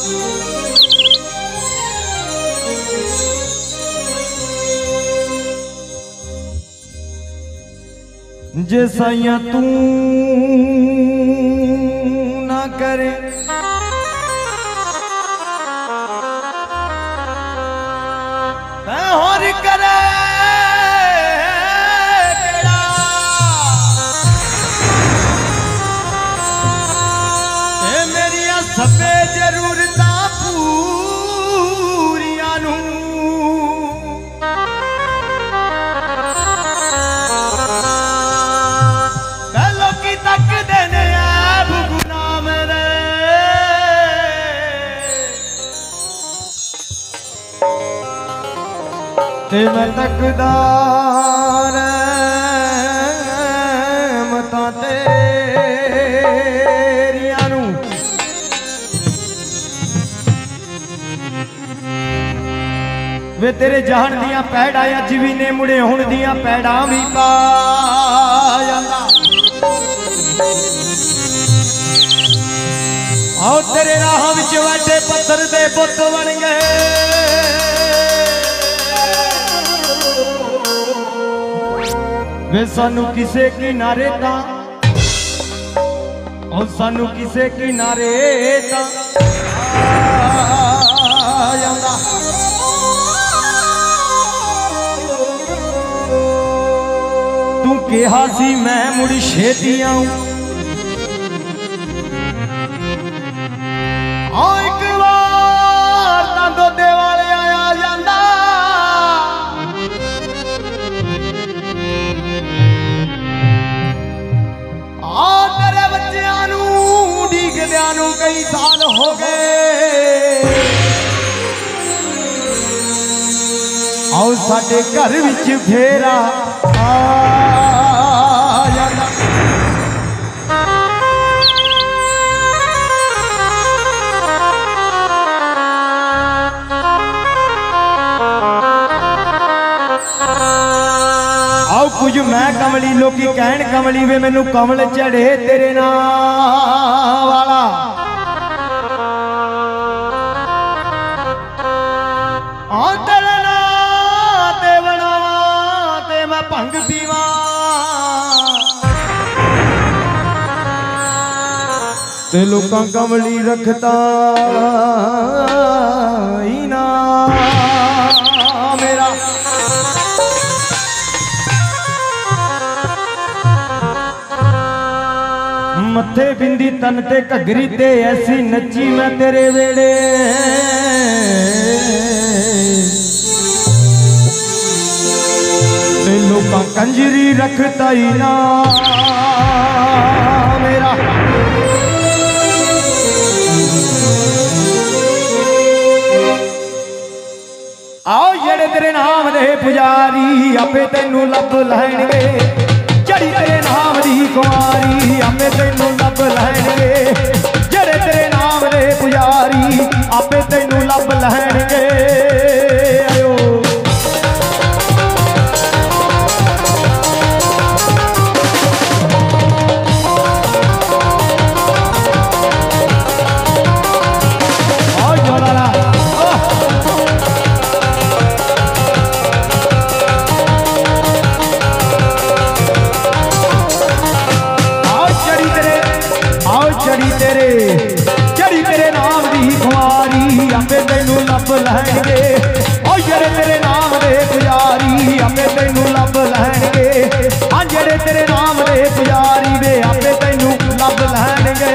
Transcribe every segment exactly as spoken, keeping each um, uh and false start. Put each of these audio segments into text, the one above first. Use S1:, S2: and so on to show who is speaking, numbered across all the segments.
S1: जे साइया तू ना करे और करे मेरिया सबे जरूरता पूरिया नू लोकी तक देने भुगुना मेरे ते मैं तकदार मता तेरिया नू वे तेरे जहन दियां पैड़ा अज भी ने मुड़े हुण दियां पैड़ा भी पा जांदा आओ तेरे राह विच बैठे पत्थर दे बुत बन गए वे सानू किसे किनारे ता और सानू किसे किनारे ता जांदा तू कहा सी मैं मुड़ी छेती आऊं एक बार तां दोदे वाले आया जांदा आ तेरे बच्चियां नू उडीकदियां नू कई साल हो गए आओ साडे घर विच फेरा आ जांदा आओ कुछ मैं कमली लोकी कहन कमली वे मैनू कमल चढ़े तेरे नाम वाला आ तेरे नाम ते बनावा ते मैं भंग पीवा ते लोकां कमली रखता ही ना मेरा मथे बिंदी तन ते घगरी ते ऐसी नची मैं तेरे वेड़े ते लोकां कंजरी रखता ही ना मेरा आओ जेड़े तेरे नाम दे पुजारी आपे तेनू लब लैणगे चढ़ी तेरे नाम दी कुमारी आपे तेनू लब लैणगे जेड़े तेरे नाम दे पुजारी आपे तेनू लब लैणगे आयो आओ जोड़ा ला चढ़ी तेरे नाम दी खुआरी आपे तेनू लब लैणगे ओ जेड़े तेरे नाम दे पुजारी आपे तेनू लब लैणगे आ जेड़े तेरे नाम दे पुजारी वे आपे तेनू लब लैणगे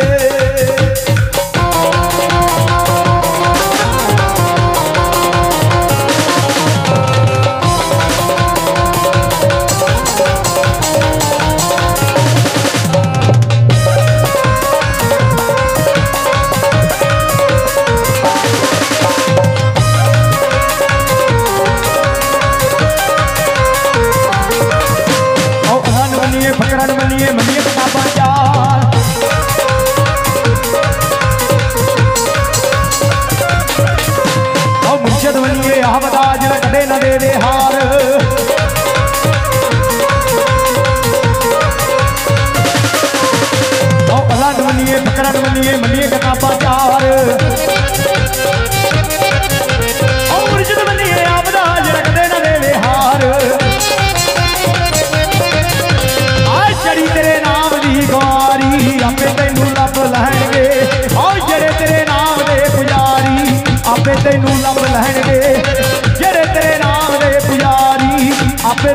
S1: फकरन मनिए मनिए किताबां चाल ओ मुर्शद मनिए आहमदा जिला कदे न देवे हार ओ अल्लाह मनिए फकरन मनिए मनिए किताबां चाल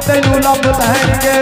S1: तैनू लभ लैणगे।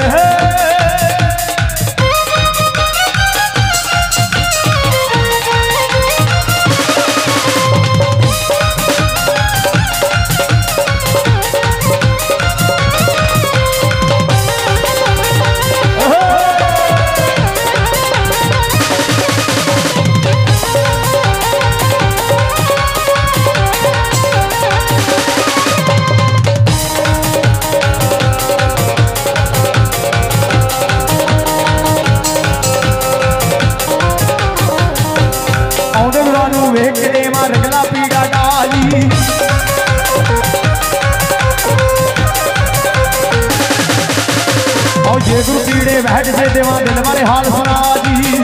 S1: जे गुरु पीड़े बैठ से देवा दिल वाले हाल सुना जी।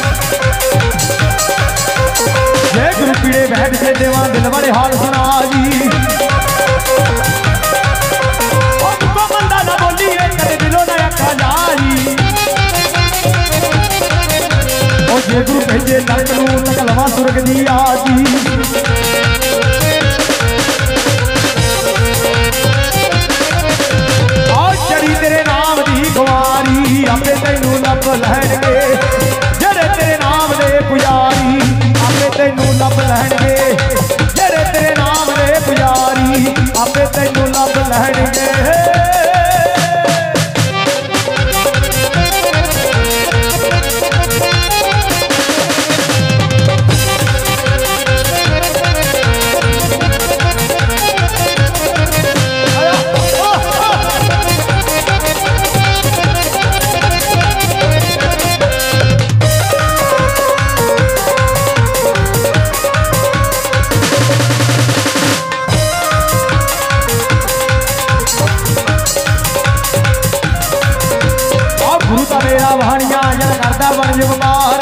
S1: जे गुरु पीड़े बैठ से देवा दिल वाले हाल सुना जी। उनको बंदा ना बोली करे दिलों ना अखा जारी। ओ जे गुरु भेजे नरक नूं तकलवा सुरग दी आजी। तेरे नाम दी गुआरी आपे तैनू लभ लैणगे। जेड़े तेरे नाम दे पुजारी आपे तैनू लभ लैणगे। जेड़े तेरे नाम दे पुजारी आपे तैनू लभ लैणगे। मेरा भाणिया जल करदा बन जुगमार।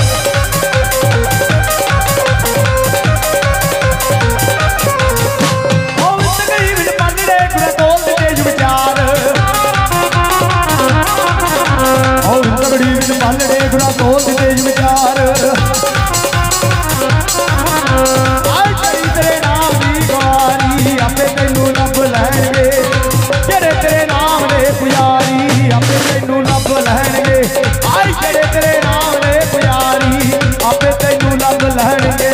S1: तेरे नाम दी गुआरी आपे तैनू लभ लैणगे। जेड़े तेरे नाम दे पुजारी आपे तैनू लभ लैणगे। आई जेड़े तेरे नाम दे पुजारी आपे तैनू लभ लैणगे।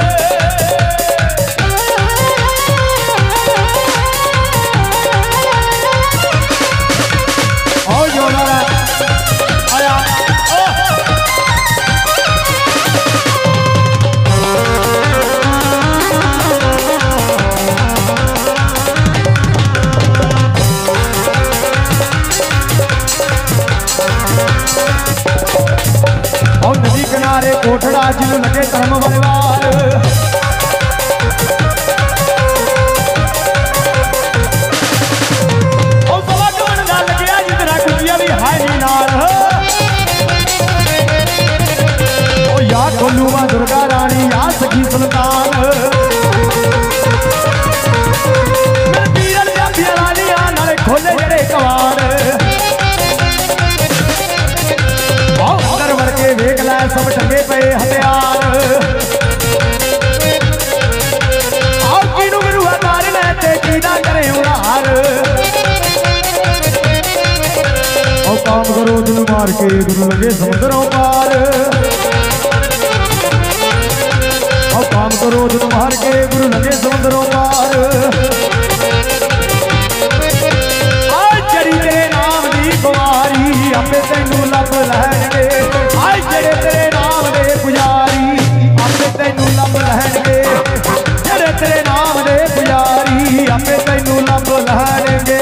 S1: ओ जोड़ा आया नदी किनारे कोठड़ा जिन्हों लगे धर्म बलवार। लगे जितना कुटिया भी है नी नाल। या खोलू मां दुर्गा रानी या सखी सुल्तान। खोले जड़े कवाड़ अंदर वड़ के वेख लै सब टंगे पे हथियार। आओ किनू गुरु तार लै ते कीदा करे उड़ार। ओ काम करो दिल मार के गुरु लगे समुद्रों पार। ओ काम करो दिल मार के गुरु लगे समुद्रों पार। तेरे नाम दी गुआरी आपे तैनू लभ लैणगे। आई जेड़े तेरे नाम दे पुजारी आपे तैनू लभ लैणगे। जेड़े तेरे नाम दे पुजारी आपे तैनू लभ लैणगे।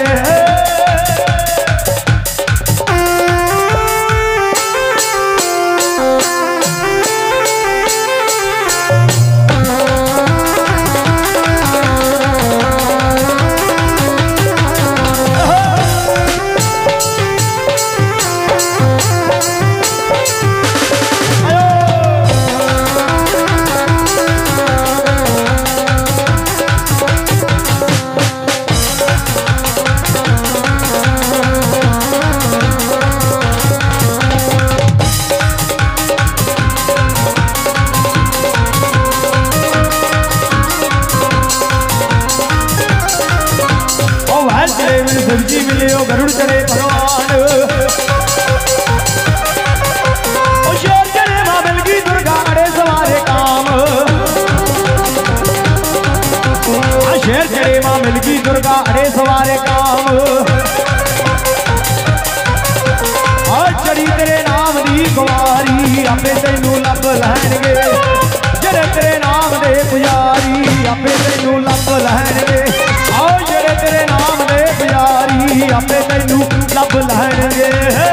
S1: घाड़े सवारे काम और चढ़ी तेरे नाम दी कुमारी आपे तैनू लभ लैणगे जेड़े तेरे नाम दे पुजारी आपे तैनू लभ लैणगे और जेड़े तेरे नाम दे पुजारी आपे तैनू लभ लैणगे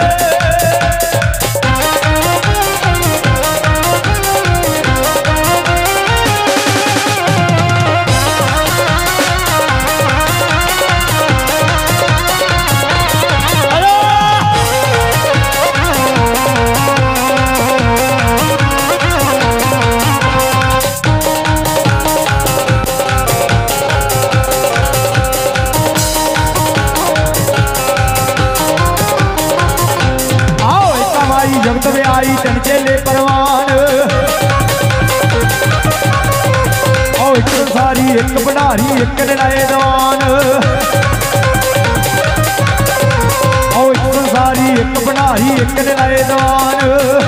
S1: जगत में आई तन चेले परवान ओ एक सारी एक भंडारी एक नराए दवान ओ एक सारी एक भंडारी एक नराए दवान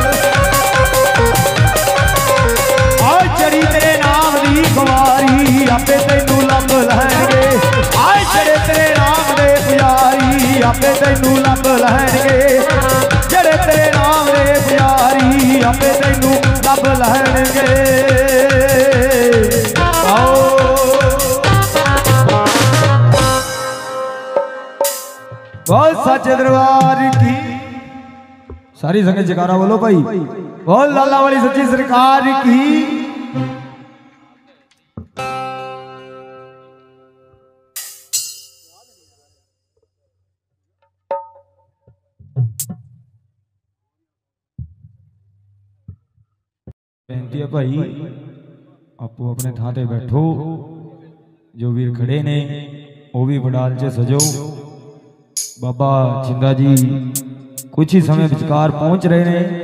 S1: आज चढ़ी तेरे नाम दी कुमारी आपे तैनू लभ लैणगे आज चढ़े तेरे नाम दे पुजारी आपे तैनू लभ लैणगे जेड़े तेरे नाम दे पुजारी आपे तैनू लभ लैणगे आओ बहुत सच्चे दरबार की सारी संगत जयकारा बोलो भाई बहुत लाला वाली सच्ची सरकार की बेनती है भाई आपो अपने थां ते बैठो जो वीर खड़े ने वो भी बडाल च सजो बाबा जिंदा जी कुछ ही समय विचकार पहुंच रहे ने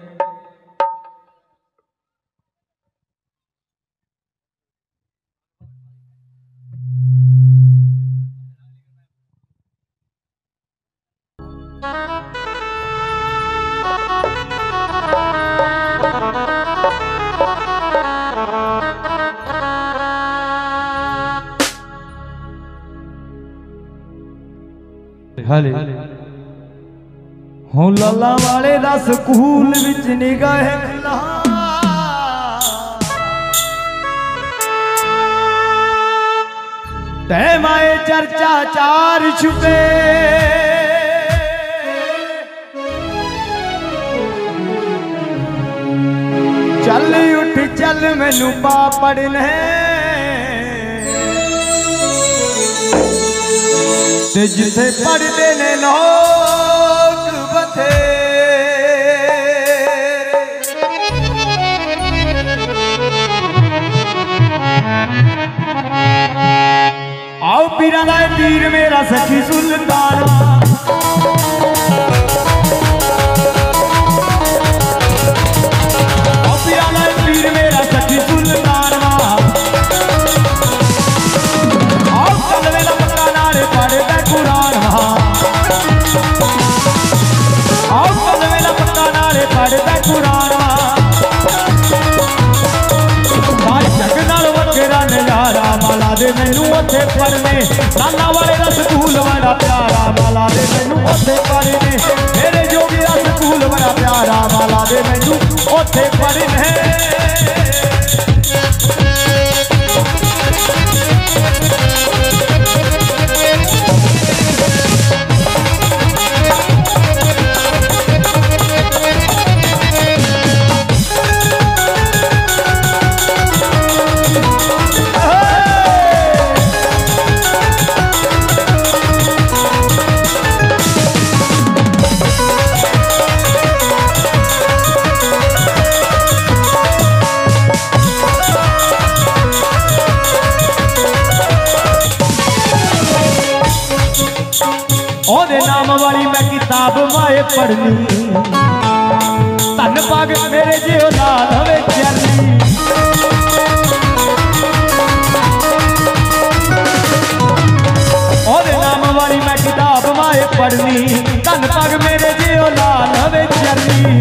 S1: हाले हो लाला वाले दा स्कूल विच निगाह तैमाए चर्चा चार छुपे चल उठ चल मैनू पा पढ़ने ते जिथे पढ़ते ने लोग बथेरे आओ पीरा दा पीर मेरा सखी सुल्तान आओ पीरा दा पीर मेरा सखी सुल्तान आओ कल वेला पक्का नारे पढ़ कुरान आओ कल वेला पक्का नारे पढ़दा कुरान जग नाल वखेरा नजारा माला दे मैनू उत्थे पढ़ने लाला वाले दा स्कूल बड़ा प्यारा माला दे मैनू उत्थे पढ़ने मेरे जोगी दा स्कूल बड़ा प्यारा माला दे मैनू उत्थे पढ़ने ओदे नाम वाली मैं किताब माए पढ़नी धन पाग मेरे जे औलाद हवे चलनी ओदे नाम वाली मैं किताब माए पढ़नी धन पाग मेरे जे औलाद हवे चलनी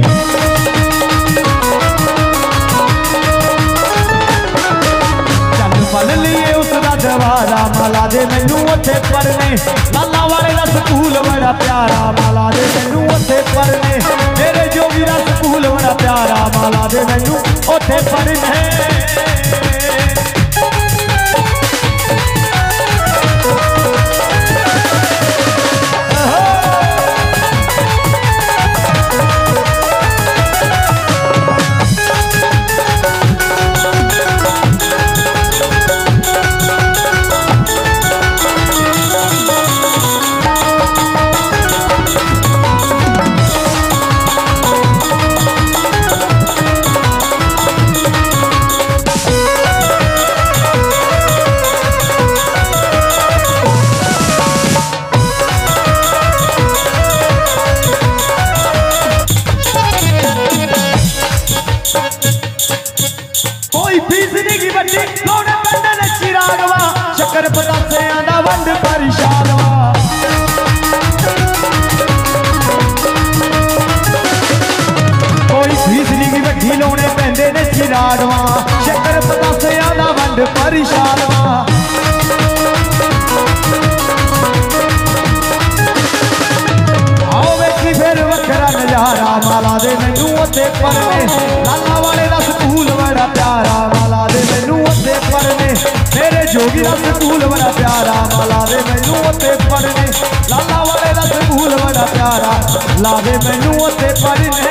S1: चल पल लिए उसका गवारा माला दे मैनू उत्थे पढ़ने लाला वाले दा स्कूल बड़ा प्यारा माला दे मैनू उत्थे पढ़ने मेरे जोगी दा स्कूल बड़ा प्यारा माला दे मैनू उत्थे पढ़ने शक्कर पतासियां दा वंड परिशालवा कोई फीस नहीं वड्डी लाने पैंदे ने चिरागवा शक्कर पतासियां दा वंड परिशालवा आओ वेखी फिर वखरा नजारा माला दे मैनू उत्ते पढ़ने लाला वाले दा स्कूल बड़ा प्यारा माला दे मैनू उत्ते पढ़ने मेरे जोगी दा स्कूल बड़ा प्यारा माला दे मैनू उत्ते पढ़ने लाला वाले दा स्कूल बड़ा प्यारा ला दे मैनू उत्ते पढ़ने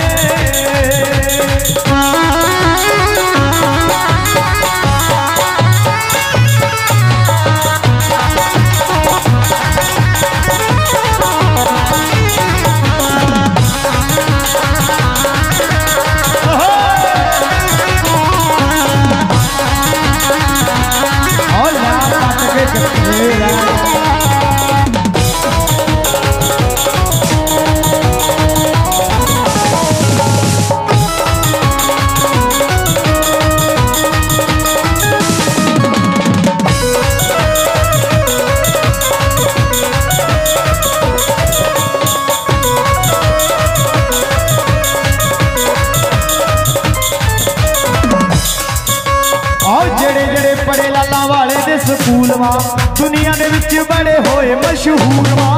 S1: स्कूल वा दुनिया दे विच बड़े होए मशहूर वा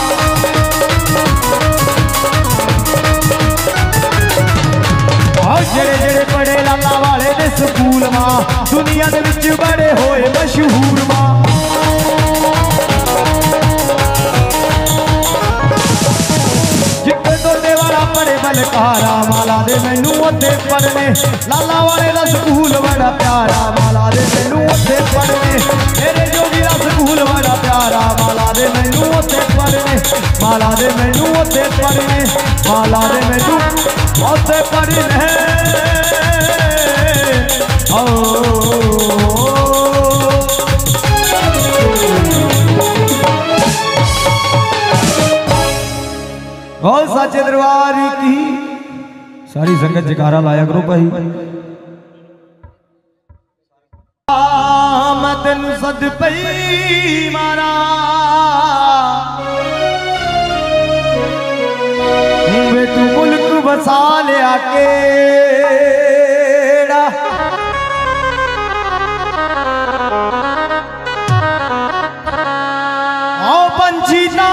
S1: जेड़े जेड़े पढ़े लाला वाले दे स्कूल वा दुनिया दे विच बड़े होए मशहूर वा जिक्के तोड़े वाला पढ़े बलकारा माला दे मैनू उत्ते पढ़ने लाला वाले दा स्कूल बड़ा प्यारा माला दे मैनू उत्ते पढ़ने मेरे जोगी दा स्कूल बड़ा प्यारा माला दे मैनू उत्ते पढ़ने माला दे मैनू उत्ते पढ़ने माला दे मैनू उत्ते पढ़ने ओ सच्चे दरबार की सारी संगत जकारा लाया करो भाई मैं तेनू सद पई मारा वे तू मुल्क बसा लिया केड़ा आओ पंछी ना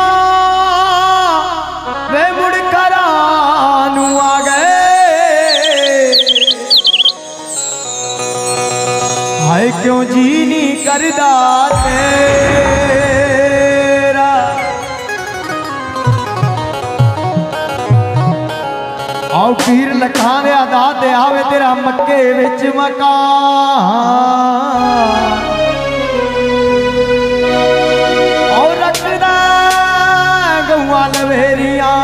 S1: वे मुड़ करानू आ गए हाय क्यों जी नहीं करदा तेरा आओ पीर लखां दे अदा ते आवे तेरा मक्के विच मकान और रखदा गौआं लवेरियां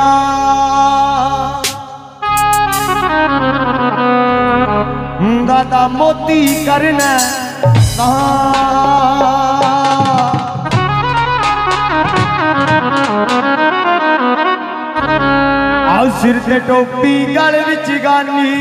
S1: दादा मोती करना आओ सिर ते टोपी गल विच गानी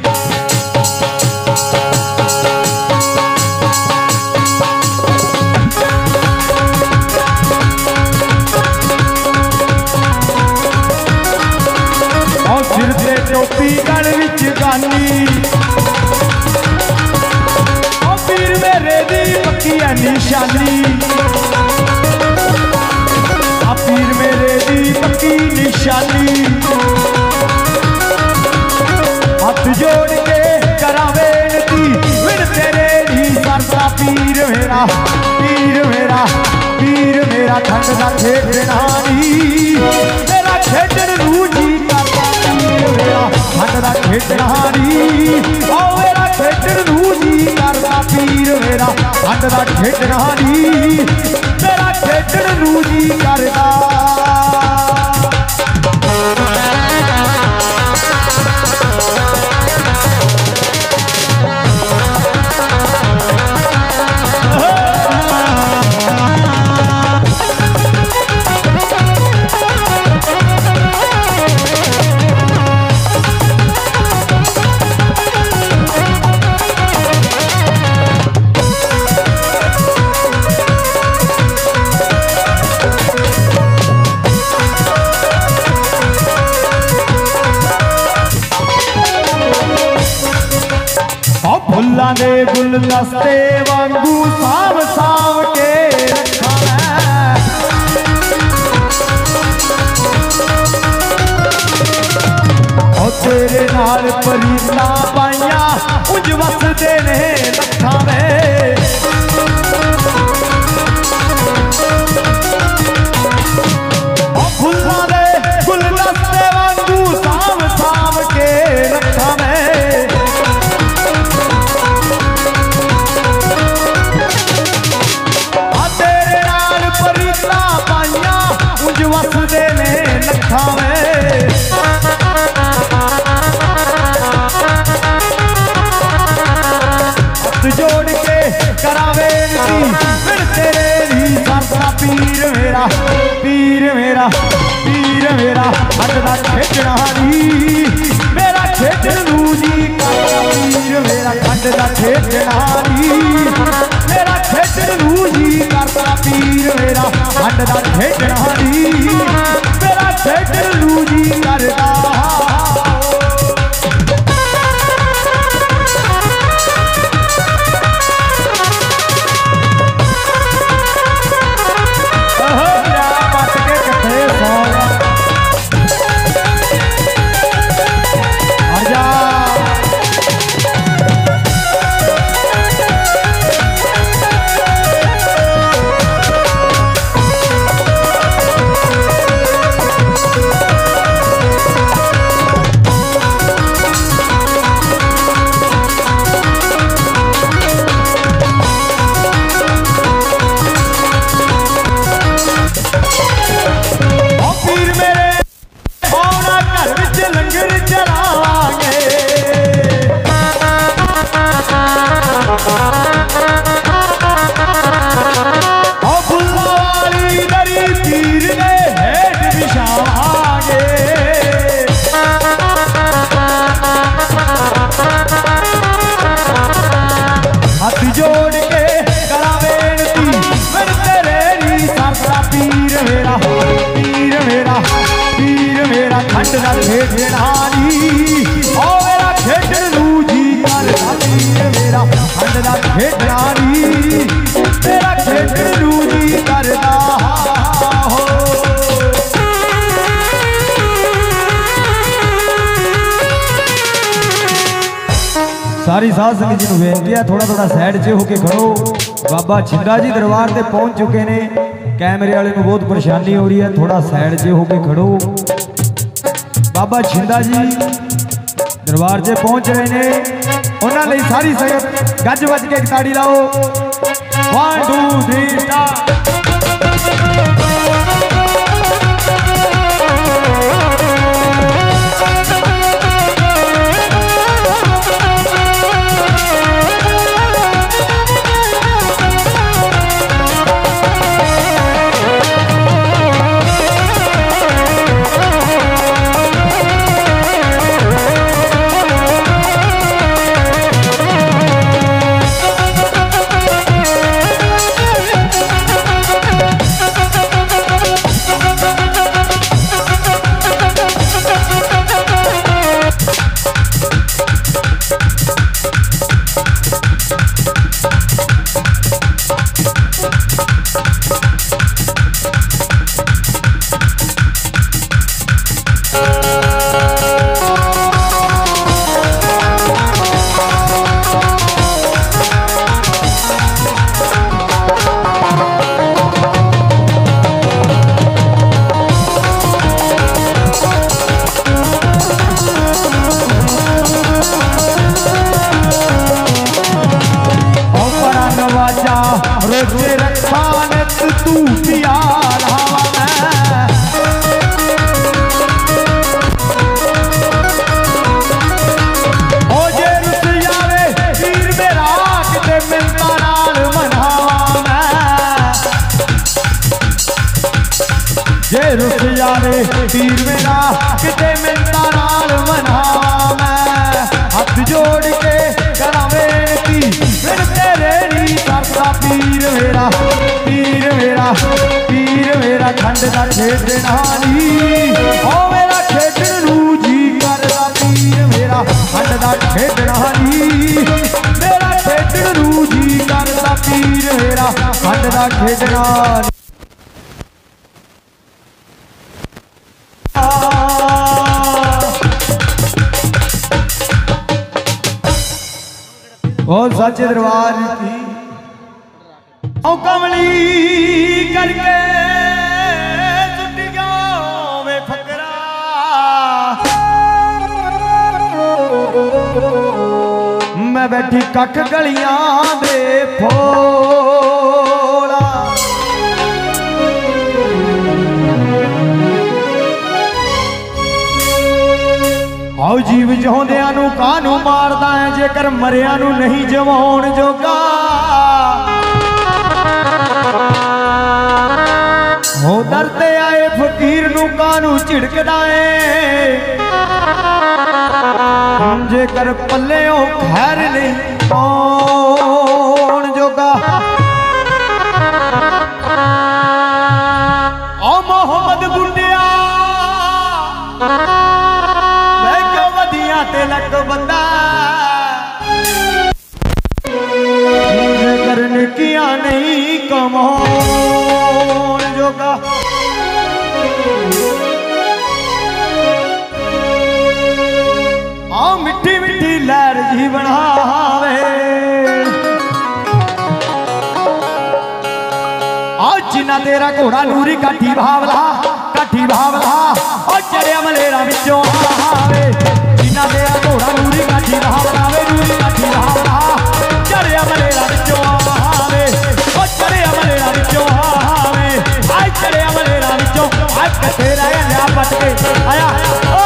S1: आओ सिर ते टोपी गल विच गानी पीर मेरे दी पक्की है निशानी आ पीर मेरे दी पक्की निशानी हाथ जोड़ के करा बेनती विण तेरे दी सरदा पीर मेरा पीर मेरा पीर मेरा खंड दा खेडना नी मेरा खेडन नूं जी करदा पीर मेरा खंड दा खेडना नी ओ मेरा खेडन नूं जी करदा पीर मेरा खंड दा खेडना नी मेरा खेडन नूं जी करदा फुल्लां दे गुलदस्ते वांगू साव साव के रखा मैं ओ तेरे नाल परीतां पाइया उंज वसदे ने लखां में ओ फुल्लां दे गुलदस्ते वांगू साव साव के रखा मैं वसदे ने लखा में हाथ जोड़ के करावे फिर तेरे ही सरदा पीर मेरा पीर मेरा पीर मेरा खंड दा खेडना नी मेरा खेडन नूं जी करदा पीर मेरा खंड दा खेडना नी मेरा खेडन नूं जी करदा पीर मेरा खंड दा खेडना नी मेरा खेडन नूं जी करदा खंड दा खेडना नी ओ मेरा खेडन नूं जी करदा पीर मेरा खंड दा खेडना नी मेरा खेडन नूं जी करदा हो सारी साध संगत जी नूं बेनती है थोड़ा थोड़ा साइड च होके खड़ो बाबा छिंदा जी दरबार ते पहुंच चुके ने कैमरे वाले नूं बहुत परेशानी हो रही है थोड़ा साइड च होके खड़ो बाबा छिंदा जी दरबार से पहुंच रहे हैं उन्होंने सारी संगत गज बज के ताड़ी लाओ वन टू थ्री स्टार्ट तू पिया रहा मैं। ओ जे रुस जावे वीर मेरा किते मिलता नाल मनावा मैं। जे रुस जावे वीर मेरा किते मिलता नाल मनावा मैं। हाथ जोड़ के करा बेनती फिर तेरे नी करदा पीर मेरा पीर मेरा पीर मेरा खंड दा खेडना नी ओ मेरा खेडण नूं जी करदा पीर मेरा खंड दा खेडना नी मेरा खेडण नूं जी करदा पीर मेरा खंड दा खेडना नी। ओ सच्चे दरबार की ओ कमली करके सुटिया वे फकरा मैं बैठी कख गलियां दे फोड़ा। आओ जीव जिਉਂਦਿਆਂ ਨੂੰ ਕਾਹਨੂੰ ਮਾਰਦਾ ਹੈ ਜੇਕਰ ਮਰਿਆਂ ਨੂੰ ਨਹੀਂ ਜਿਵਾਉਣ ਜੋਗਾ। ਹੋ ਦਰ ਤੇ ਆਏ ਫਕੀਰ ਨੂੰ ਕਾਹਨੂੰ ਝਿੜਕਦਾ ਏ ਜੇਕਰ ਪੱਲਿਓਂ ਖੈਰ ਨਹੀਂ ਪਾਉਣ ਜੋਗਾ। ਓ ਮੁਹੰਮਦ ਬੁੱਢਿਆ ते लग बंदा करने किया नहीं कमाउण जोगा। आ मिठी मिठी लहर जी बनावे आ जिन्ना तेरा घोड़ा नूरी काठी भावला काठी भावला ओ चढ़िया मलेरा विचों आवे। जिन्ना तेरा घोड़ा नूरी काठी भावलावे नूरी काठी भावला चढ़िया मलेरा विचों आवे ओ चढ़िया मलेरा विचों आवे। आए चढ़िया मलेरा विचों आए कथे रह गया पट के आया ओ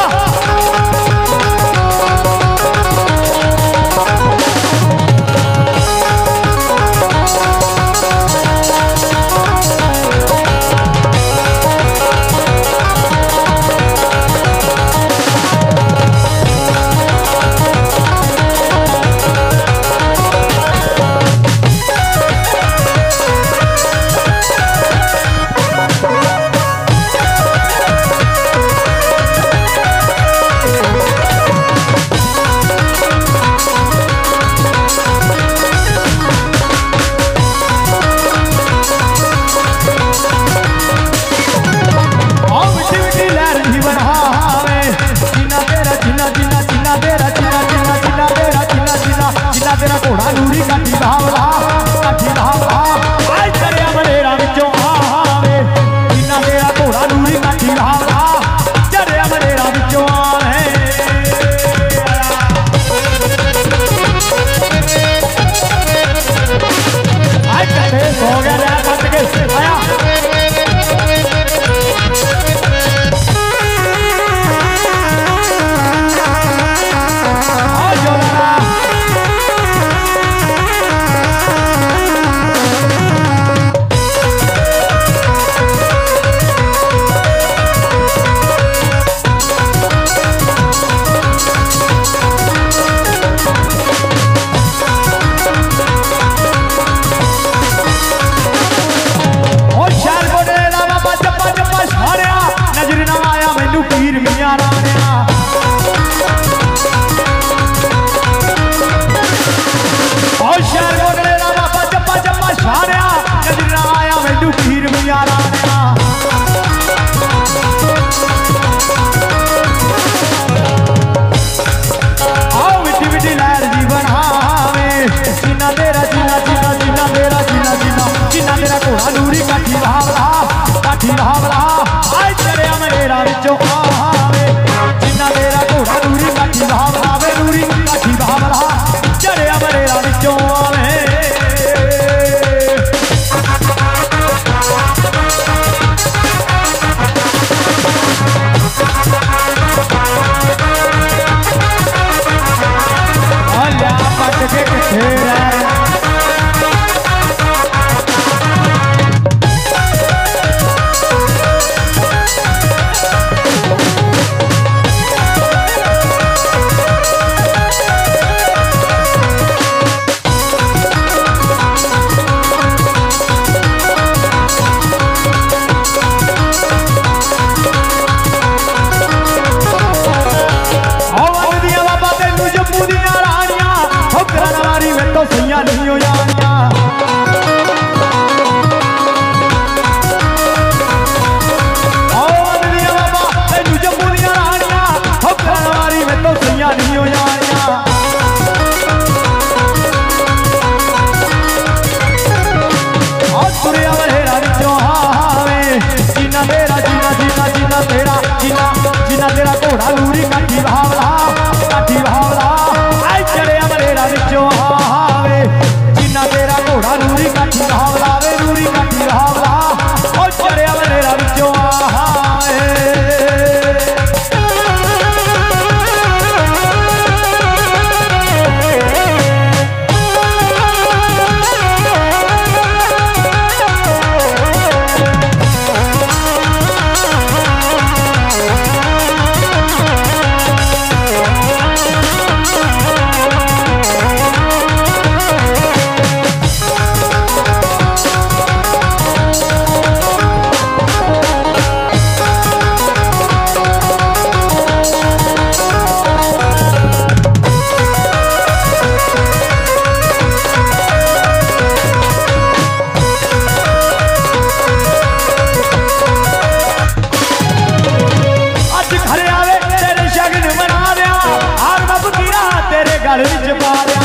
S1: तेरा घोड़ा नूरी काठी भावला काठी भावला आए चढ़िया मलेरा विचों आवे। जिन्ना तेरा घोड़ा नूरी काठी भावला चढ़िया मलेरा विचों आवे। आए कथे हो गया रहा कट के आया सैया नहीं हो जानिया नहीं हो जानिया और तुरिया बहेरा विचों हावे जीना मेरा जीना जीना जीना तेरा जीना जीना तेरा घोड़ा लूरी काठी भावला काठी भावला आई चढ़िया बहेरा विचों हावे जीना तेरा घोड़ा लूरी काठी भावला वे लूरी काठी भावला और चढ़िया बहेरा विचों हावे गल विच मारिया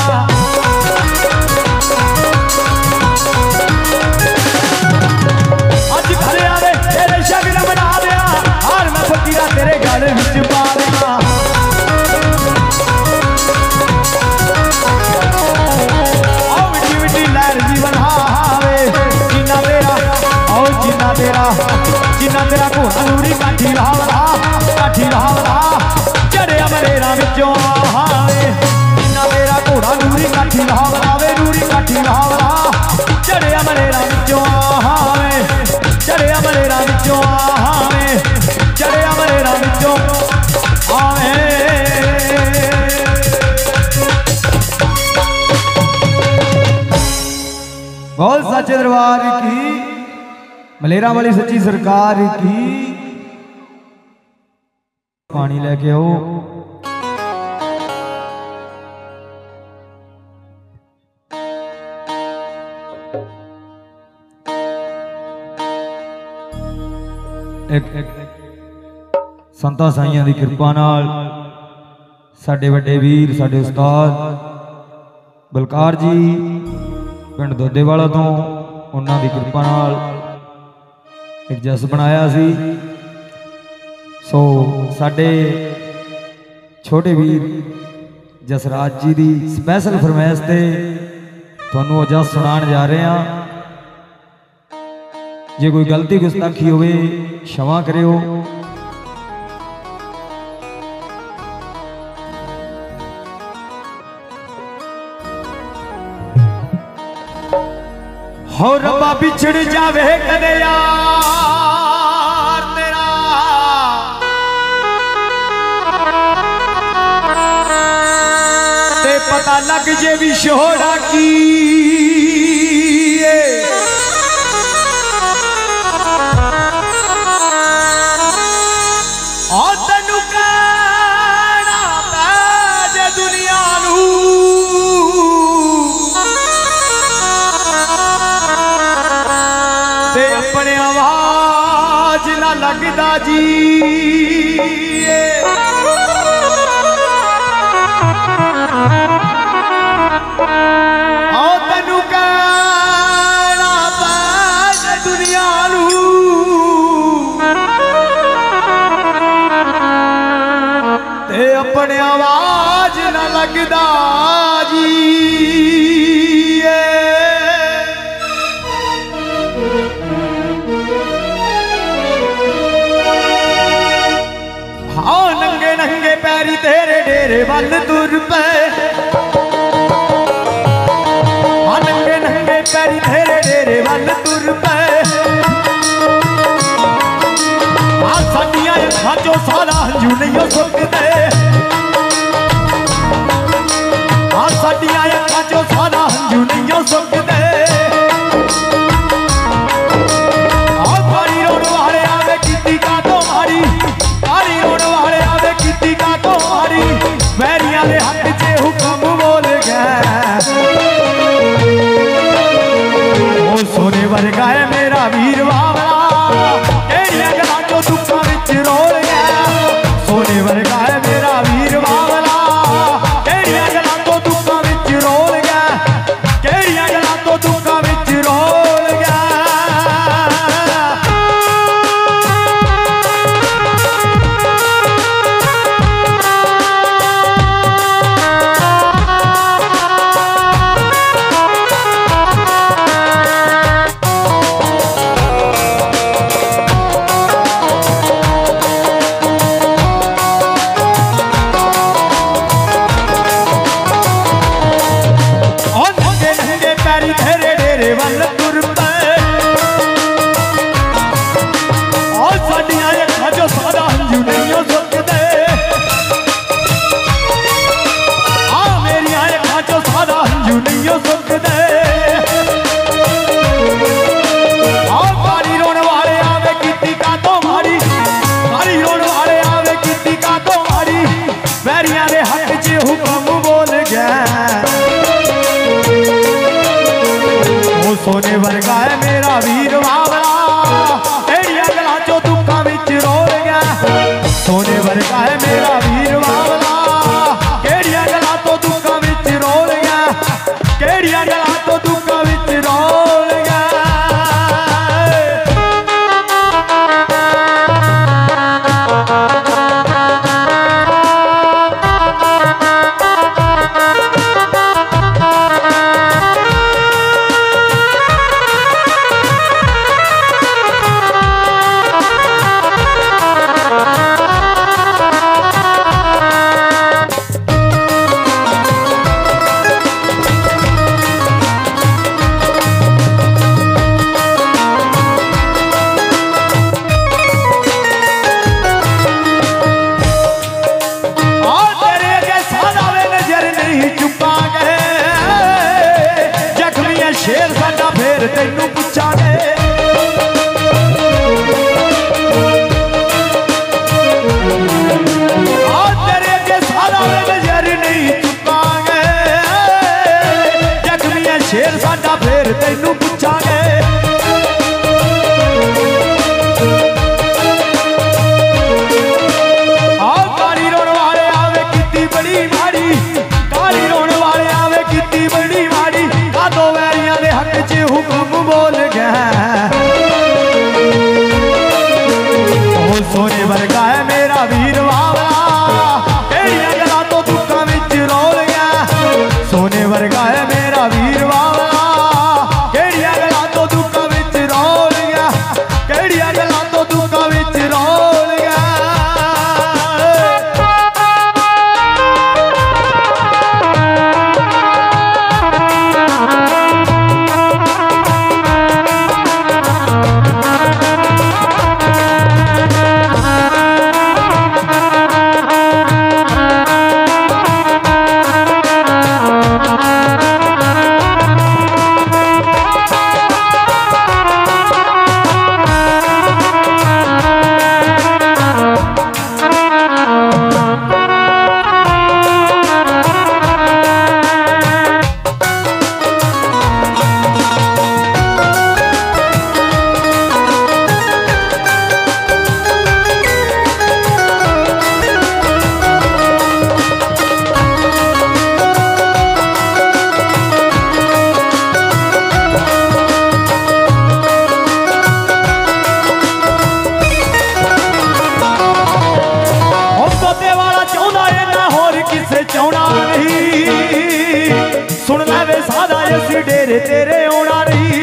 S1: अज घरे आवे तेरे शगन बना दिया हार मैं फकीरा तेरे गल विच मारिया आओ विटी विटी लहर जी बनावे जिन्ना तेरा आओ जिन्ना तेरा जिन्ना तेरा घोड़ा लूरी काठी भावला काठी भावला चढ़िया मरेरा विचों हावे घोड़ा लूरी काठी भावला वे लूरी काठी भावला चढ़िया मरेरा विचों हावे चढ़िया मरेरा विचों हावे चढ़िया मरेरा विचों हावे बहुत सच्चे दरबार की मलेरा वाली सच्ची सरकार की पानी लेके आओ एक संतां साइयां दी किरपा नाल साडे वड्डे वीर साडे उस्ताद बलकार जी पिंड दोदेवाला तो उन्हां दी किरपा नाल एक जस बनाया सी सो साडे छोटे वीर जसराज जी दी स्पैशल फरमाइश ते तुहानूं ओ जस सुनाण जा रहे हैं। जे कोई गलती गुस्ताखी होवे क्षमा करियो। हो रब्बा बिछड़ जावे कदे यार तेरा ते पता लग जे विछोड़ा की लगदा जी आओ तैनू कहना पै दुनिया नू ते अपने आवाज ना लगदा जी पैरी तेरे डेरे वल तुर पे नंगे नंगे पैरी तेरे डेरे वल तुर पे साडियां अखां चों सारा हंझू नहीं सुकदे साडियां अखां चों सारा हंझू नहीं सुकदे पानी रोण वाले आवे कीती का तो मारी पानी रोण वाले आवे कीती का तो मारी वैरियां दे हक च बैरी तेरे डेरे वल तुर पे और साडियां अखां चों सादा हंझू नहीं सुकदे आ मेरियां अखां चों सादा हंझू नहीं सुकदे आ कारी रोण वाले आवे कीती कातों माड़ी कारी रोण वाले आवे कीती कातों माड़ी बैरियां दे हक च हुक्म बोल गया सोने वर्गा है मेरा वीर बावला तेरिया गलां चों दुखां विच रोल गया सोने वर्गा है मेरा वीर बावला केड़ियां गलां तो दुखां विच रोल गया केड़ियां गलां तो दुखां विच रोल गया शेर साडा फेर तैनू पुछांगे आ तेरे अगे सारा नजर नहीं चुकांगे जख्मी शेर साडा फेर तैनू पुछांगे आ कारी रोण वाले आवे कीती बड़ी माड़ी कारी रोण वाले आवे कीती बड़ी माड़ी दो वैरियां दे हक च हुक्म बोल गया ओ सोने वर्गा है मेरा वीर बावला केड़ियां गलां तो दुखां विच रोल गया सोने वर्गा है मेरा वीर बावला केड़ियां गलां तो दुखां विच रोल गया केड़ियां गलां तो दुखां विच रोल गया सुन ले सादा असी डेरे तेरे आना नहीं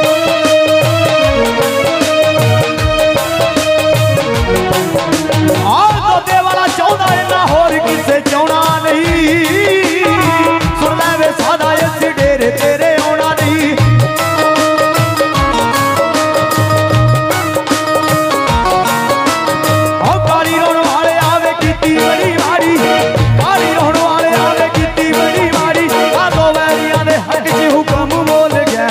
S1: आ तोते वाला चाहता है ना होर किसे चाहना नहीं सुन ले सादा असी डेरे तेरे आना नहीं आ कारी रोण वाले आवे कीती बड़ी माड़ी कारी रोण वाले आवे कीती बड़ी माड़ी आ दो वैरियां दे हक च हुक्म बोल गया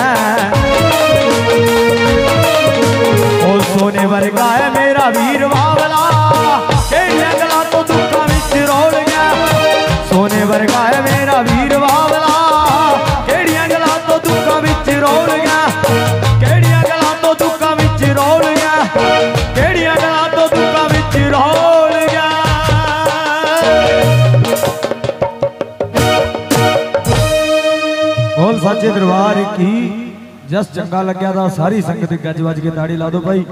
S1: ओ सोने वर्गा है मेरा वीर बावला केड़ियां गलां तो दुखां विच रोल गया सोने वर्गा है मेरा वीर बावला केड़ियां गलां तो दुखां विच रोल गया केड़ियां गलां तो दुखां विच रोल गया केड़ियां गलां तो दुखां विच रोल गया बोल सच्चे दरबार की जस चंगा लग्या था सारी संगत गज वज के ताड़ी ला दो भाई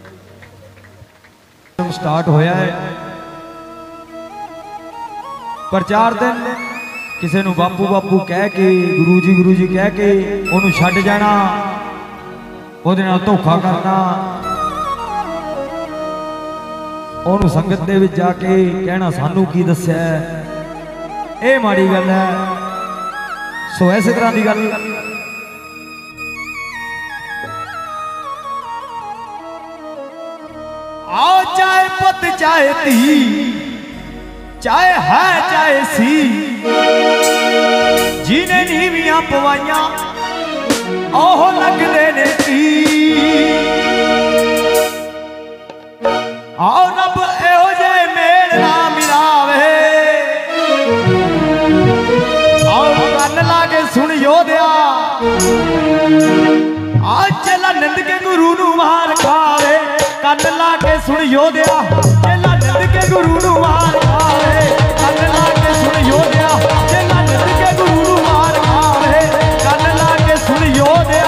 S1: स्टार्ट होया है प्रचार दिन किसी नूं बापू बापू कह के गुरु जी गुरु जी कह के उन्होंने छड्ड जाना उहदे नाल धोखा करना उन्होंने संगत दे विच जाके कहना सानू की दस्सिया ये माड़ी गल है। सो इस तरह की गल आओ चाहे पुत चाहे धी, चाहे है चाहे सी, जिन्हें नीवियां पवाइया ओह लगदे ने की। आओ रब एहो जे मेल ना मिलावे, आओ कन लागे सुन योधिया, आज चला नंद के गुरु नू मार खावे, कन लागे सुन योधिया, चला नंद के गुरु नू मार खावे, कन लागे सुन योधिया, चला नंद के गुरु नू मार खावे, कन लागे सुन योधिया।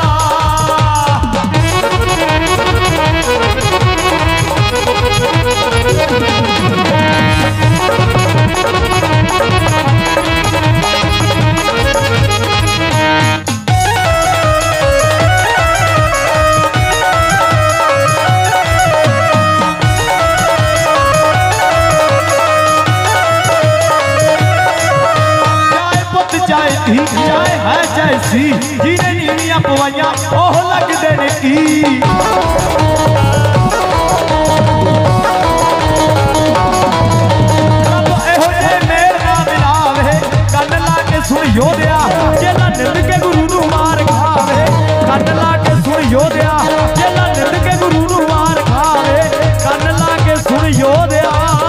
S1: चाहे है चाहे सी, जिन्हें नीवियां पवाइया ओह लगदे ने की। रब एहो जे मेल ना मिलावे, कन लाके सुन योधिया, चेला नंद के गुरु नू मार खावे, कन लाके सुन योधिया, चेला नंद के गुरु नू मार खावे, कन लाके सुन योधिया।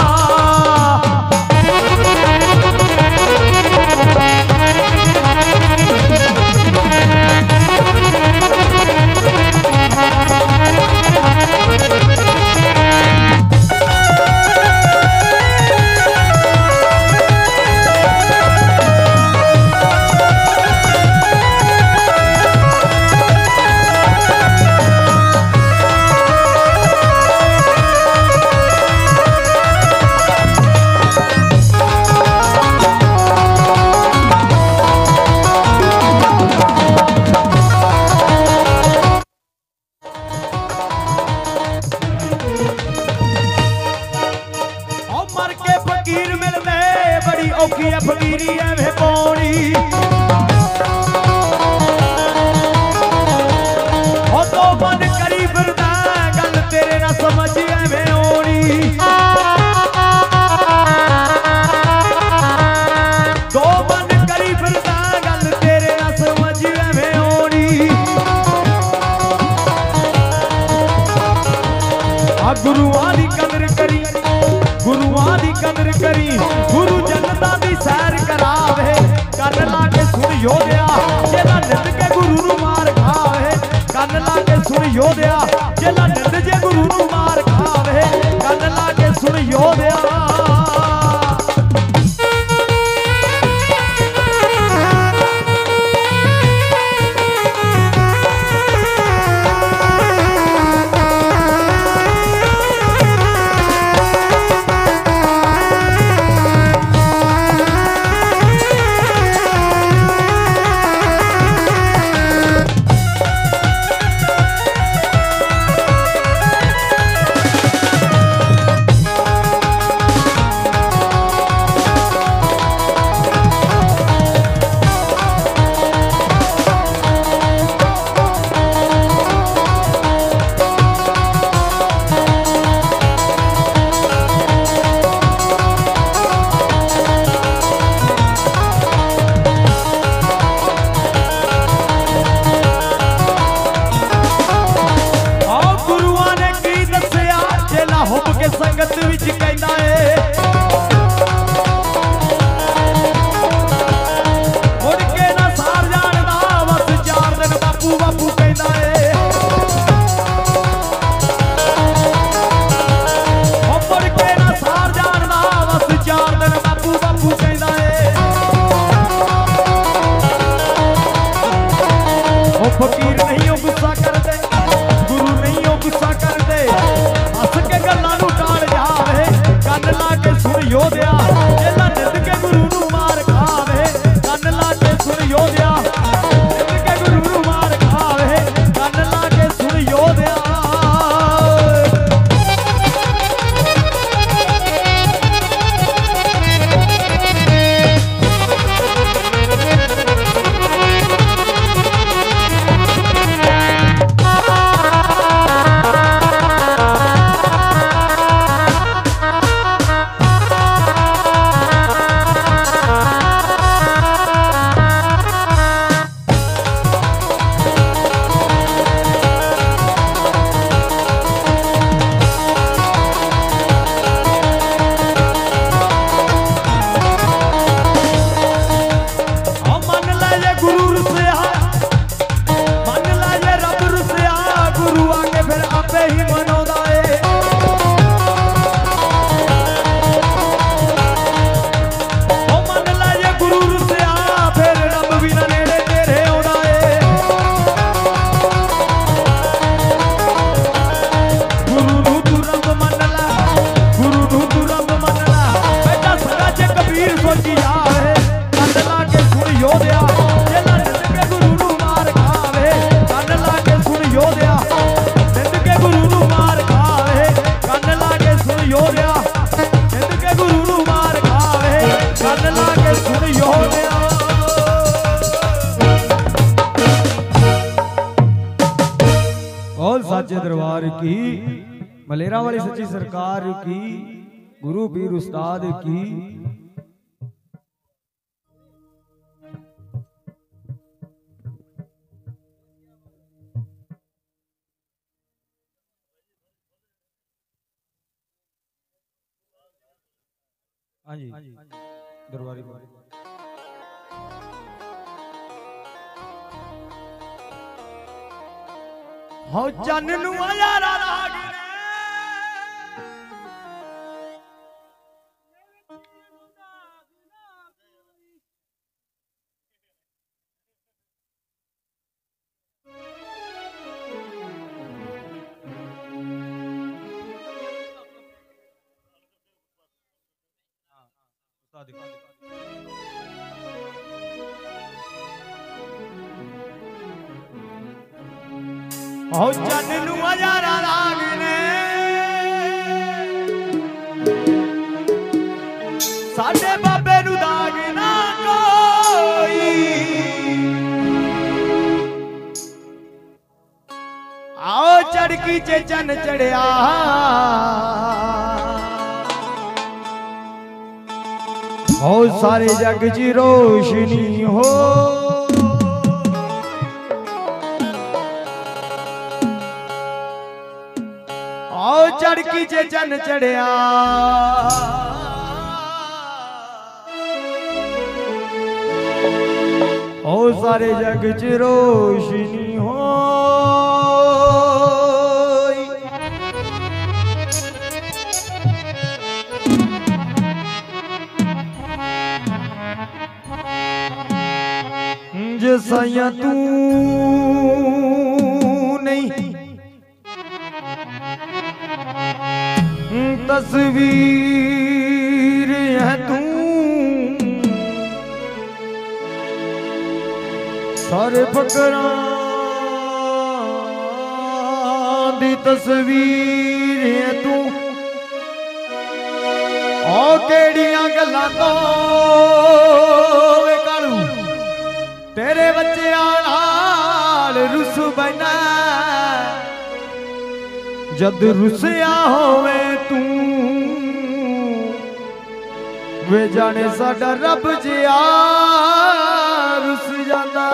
S1: फकीरी एवें पौनी हो तो मन करी फिरदा, गल तेरे ना समझ एवें ओनी, तो मन करी फिरदा, गल तेरे ना समझ एवें ओनी। आ गुरुआं दी कदर करी, गुरुआं दी कदर करी, गुरु जनता दी सैर करावे, कन लाके सुन योधिया, चेला नंद के गुरु नू मार खावे, कन लाके सुन योधिया, चेला नंद जे गुरु नू मार खावे, कन लाके सुन योधिया। संगत विच कहंदा है मुड़ के ना सार जानदा, बस चार दिन बापू बापू कहंदा है, मुड़ के ना सार जानदा, बस चार दिन बापू बापू कहंदा है। ओ फकीर नहीं ओ गुस्सा करदे, गुरु नहीं ओ गुस्सा करदे, हस के गल्लां नू टाल जावे, कन लाके सुन योधिया, चेला नंद के गुरु नू मार खावे, कन लाके सुन योधिया, नंद के गुरु नू मार खावे, कन लाके सुन योधिया। साचे दरबार की, मलेरा वाली सच्ची सरकार की, गुरु पीर उस्ताद की। हाँ जी दरबारी हो चन नू यारा लाग हो चन नू यारा लागने साडे बाबे नू दाग ना कोई आओ चढ़की च चन चढ़िया हो सारे जग ची रोशनी हो आओ चढ़की च चन चढ़िया ओ सारे जग च रोशनी हो जैसा तू नहीं तस्वीर है तू सारे फकरां दी तस्वीर है तू ओ केड़ियां गल्लां तो वे कालू तेरे बच्चियां नाल रुस बना जद रुसिया होवे तू वे जाने साडा रब जिया रुस जांदा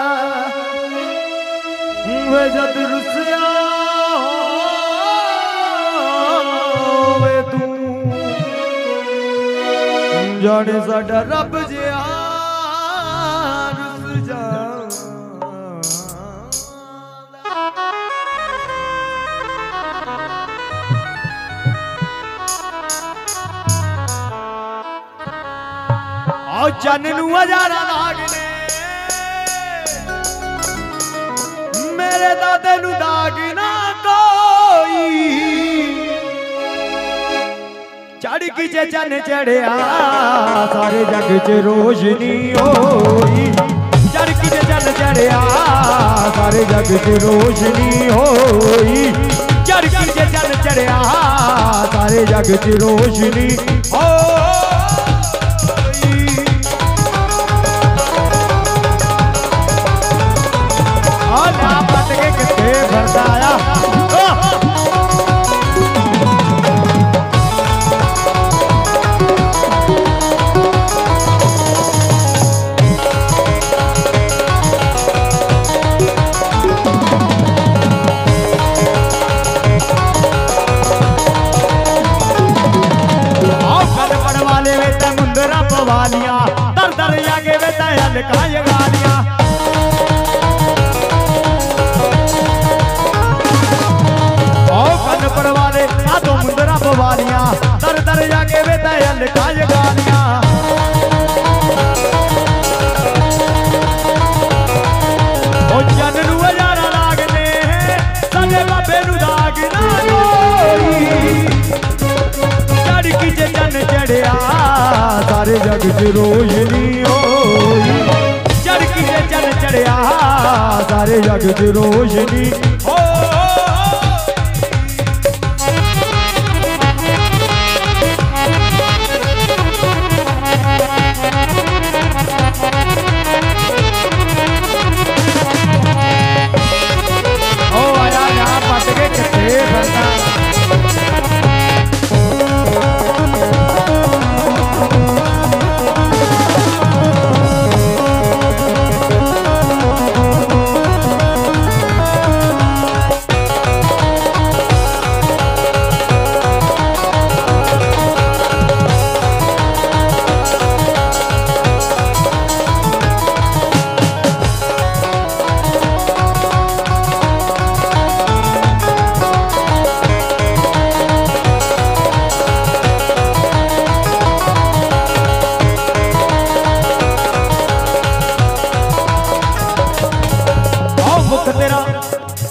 S1: वे जद रुसिया होवे तू जाने साडा रब जिया रुस जांदा। चन नू हजारा लागने मेरे दादे नू दाग ना कोई चढ़की च चन चढ़िया सारे जग च रोशनी होई चढ़की च चन चढ़िया सारे जग च रोशनी होई चढ़की च चन चढ़िया सारे जग च रोशनी हो कितने भरदाया वाले वे मुंदरा पवालिया दर दर जाके वे हल्का जगालिया परवाले साधो मुंदरा पवालिया दर दर जाके वे हल्का जगालिया ओ चन नू हजारा लागने साडे बाबे नू दाग ना कोई चढ़की च चन चढ़िया सारे जग च रोशनी होई चढ़की च चन चढ़िया सारे जग च रोशनी हो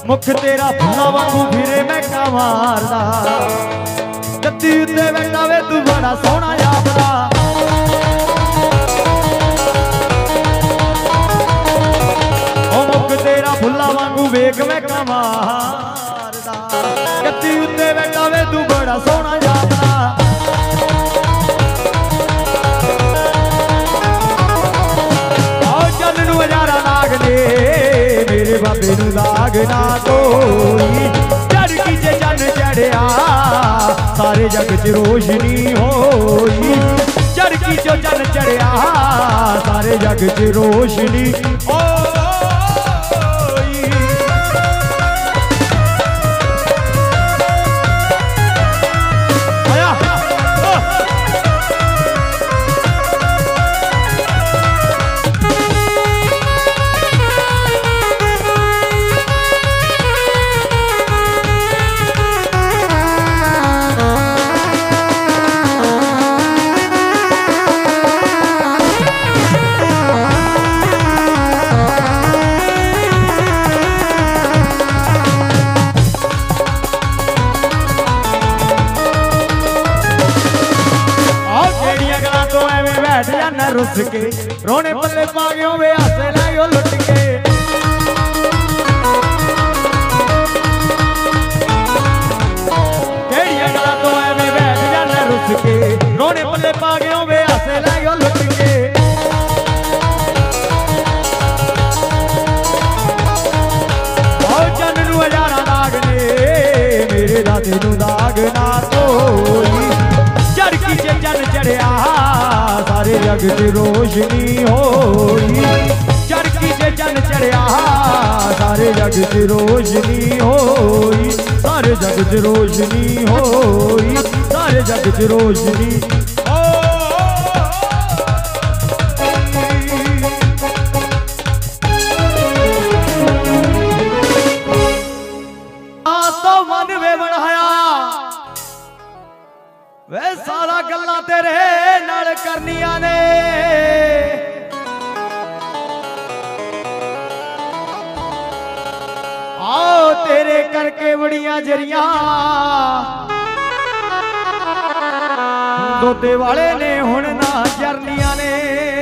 S1: मुख तेरा फुल्ला वांगू फिरे मैं का मारदा गद्दी उत्ते बैठा वे तू बड़ा सोहना जापदा ओ मुख तेरा फुल्ला वांगू वेख मैं का मारदा गद्दी उत्ते बैठा वे तू बड़ा सोहना जापदा हजारा लाग दे मेरे बाबे नू लाग ना कोई चढ़की च चन चढ़िया सारे जग च रोशनी होई चढ़की च चन चढ़िया सारे जग च रोशनी रुस के रोने पल्ले पा गयो वे हासे लायो लुट के केड़िया गला तो एवें बैठ जाना रुस के रोने पल्ले पा गयो वे हासे लायो लुट के ओ चन नू हजारा दाग ने मेरे दादे नू दाग ना कोई चढ़की च चन चढ़िया सारे जग च रोशनी होई चढ़की च चन चढ़िया सारे जग च रोशनी होई सारे जग च रोशनी होई सारे जग च रोशनी तो मन वे बनाया वे सारा गल्ला तेरे नाल करनिया ने आओ तेरे करके बड़िया जरिया दोते वाले ने हुण ना जरनिया ने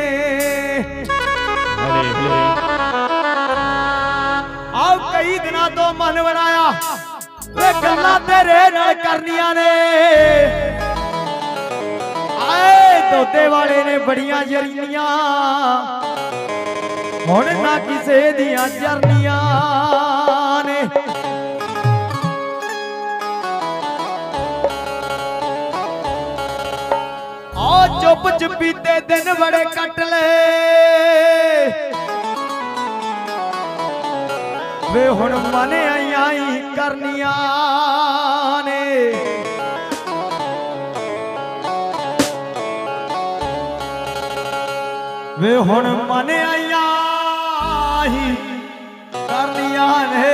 S1: आओ कई दिना तो मन बनाया वे गल्ला तेरे नाल करनिया ने तोते वाले ने बड़िया जरनिया हुण ना किसे दिया जरनिया ने आ चुप चपीते दिन बड़े कट ले वे हुण मने आई करनिया ने वे हुण मन आइया ही करनिया ने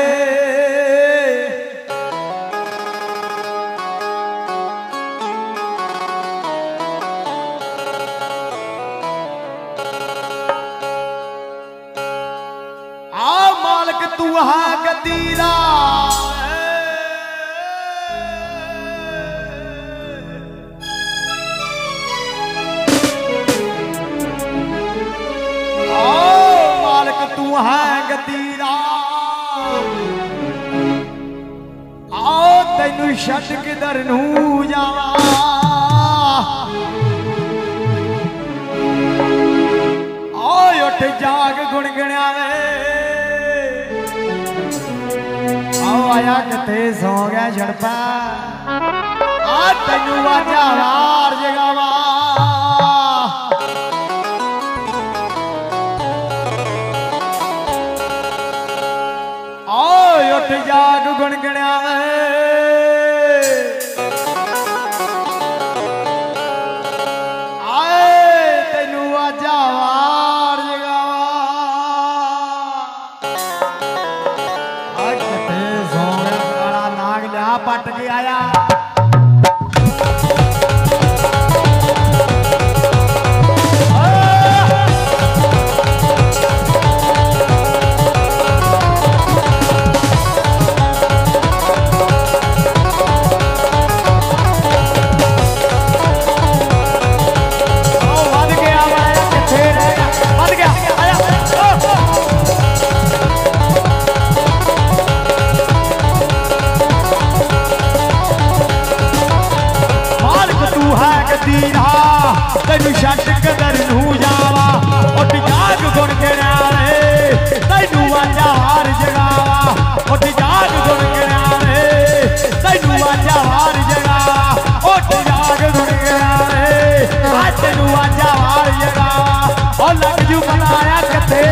S1: आ मालक तू है गद्दी दा तू है गद्दी दा आओ तैनू छड्ड किधर नू जावा आओ उठ जाग गुणगणिया वे आओ आया किथे सौ गया झड़पा आ तैनू वाजा वार जगावा उठ जाग गुणगणिया आए तेनू आजा वार जगावा किथे सौ गया नाग लिया पट के आया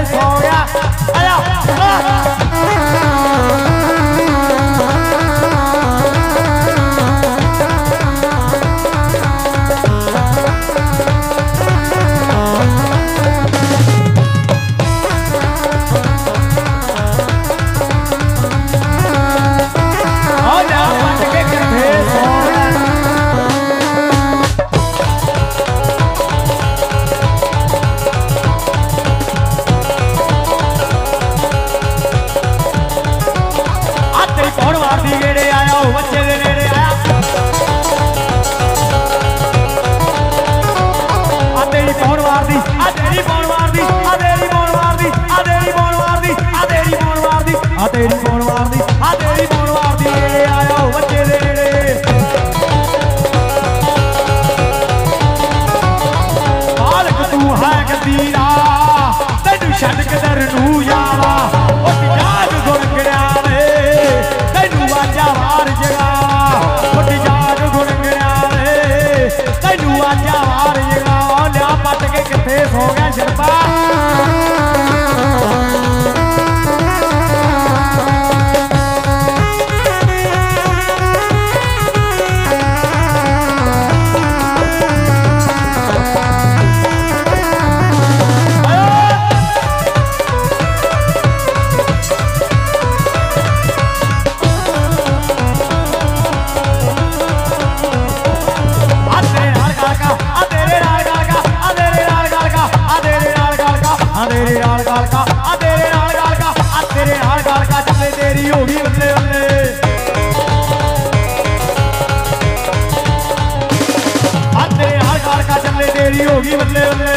S1: सो गया आया तेरी कौन मारदी आ तेरी कौन मारदी नेड़े आया हो बच्चे दे नेड़े मालक तू है गदीरा तेनू छड्ड के दर नू जावा उठ जाग गुणगणिया वे तेनू आजा वार जगावा उठ जाग गुणगणिया वे तेनू आजा वार जगावा लिया पट के किथे सो गया शरपा तेरी होगी बल्ले बल्ले तेरे हर गाल का चले तेरी होगी बल्ले बल्ले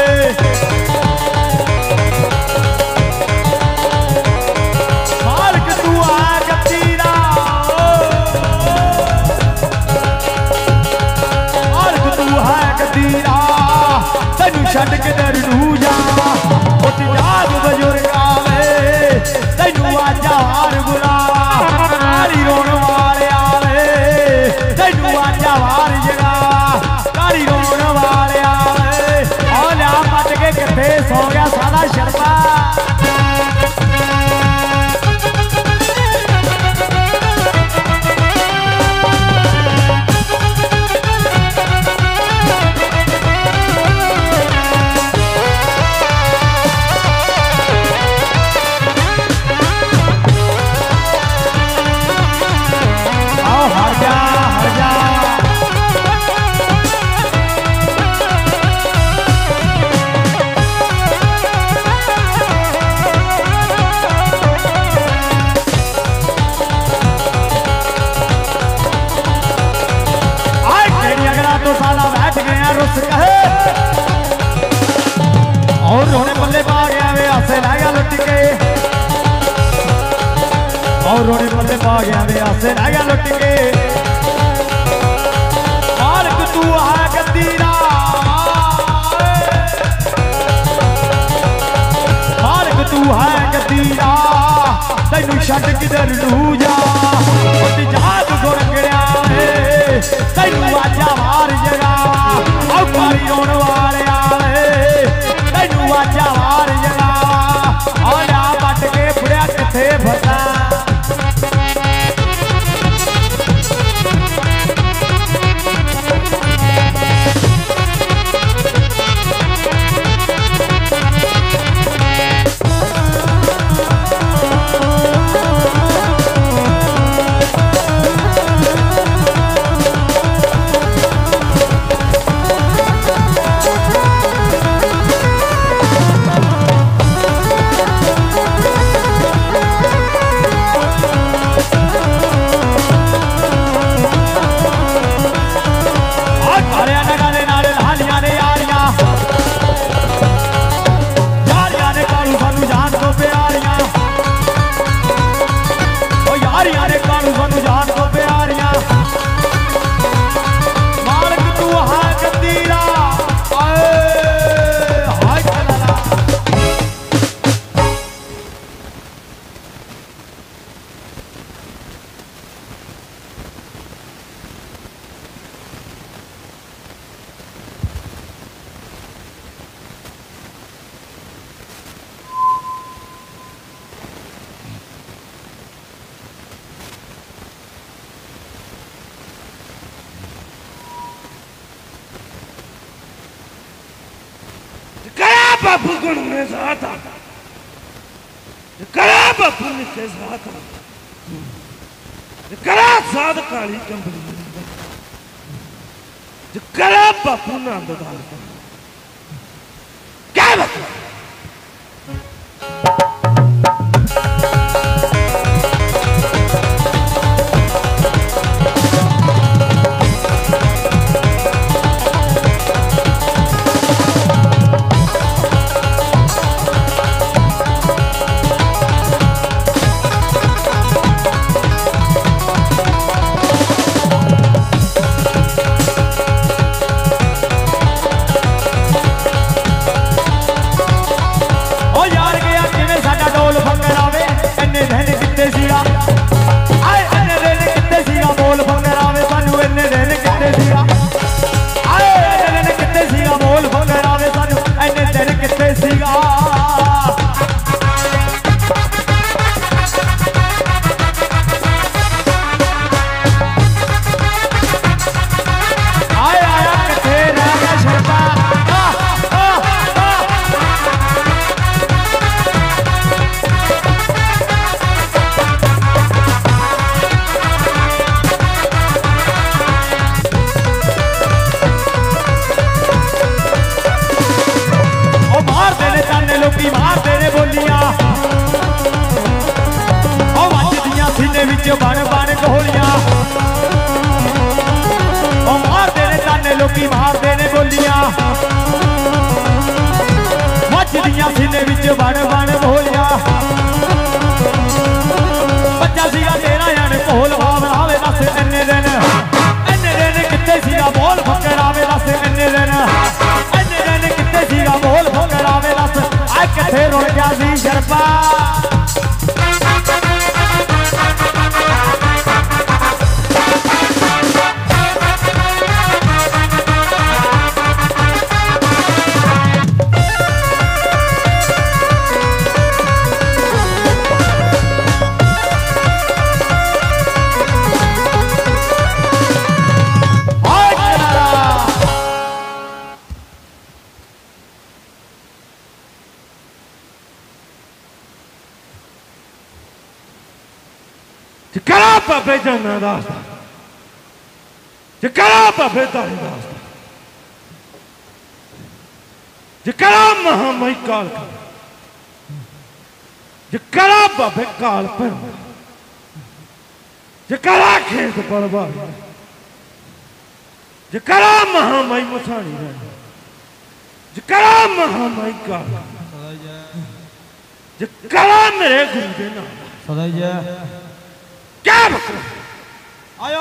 S1: मालक तू आ गतीरा मालक तू है गतीरा तेनू छड्ड के दर नू जावा उठ जाग बजुर्गा वे तेनू आजा हार बुलावा कारी रोण वाले आवे तेनू आजा हार जगावा कारी रोण वाले आवे आ लिया पट के किथे सो गया सादा शर्मा और रोने पल्ले पा गया वे हासे रह गया लुट के और रोने पल्ले पा गया वे हासे रह गया लुट के मालक तू है गदीरा मालक तू है गदीरा तेनू छड्ड किधर नू जा उठ जाग गुणगणिया वे तेनू आजा वार जगावा औ कारी रोण वाले आवे तेनू आजा वार जगावा आ लिया पट के बुढ़िया किथे फसा
S2: बाबू गुण में जाता करा बाबू निके जाता करा साध काली कंबली करा बाबू नंददार क्या बात बन बन गोलियां मारते ने ताने लोकी मारते ने गोलियां मजदियां सीने विच बन बन गोलियां बच्चा सीगा तेरा यार कोल भावनावे दस इन्ने दिन इन्ने दिन कित्ते सीगा बोल फकरावे दस इन्ने दिन इन्ने दिन कित्ते सीगा बोल फकरावे दस आ कित्थे रुल गया सी शरपा करा बाबे जाना दास करा बाबे दानी दास करा महामई काल करा बाबे काल पर करा खेत बड़वा करा महामई मसाणी करा महामई काल करा मेरे गुरु के नाम सदा क्या बकरा आयो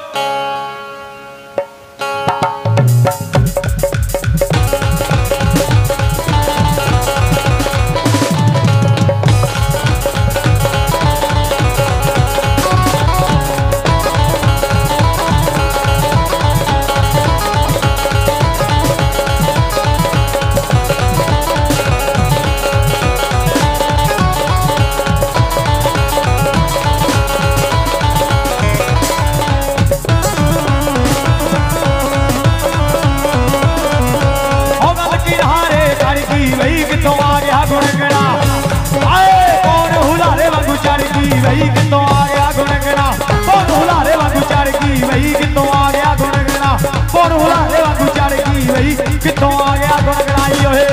S2: वही कितों आ गया गुणगना कौन हुलारे वांगू चढ़ गई वही कितों आ गया गुणगना कौन हुलारे वांगू चढ़ गई वही कितों आ गया गुणगना ओए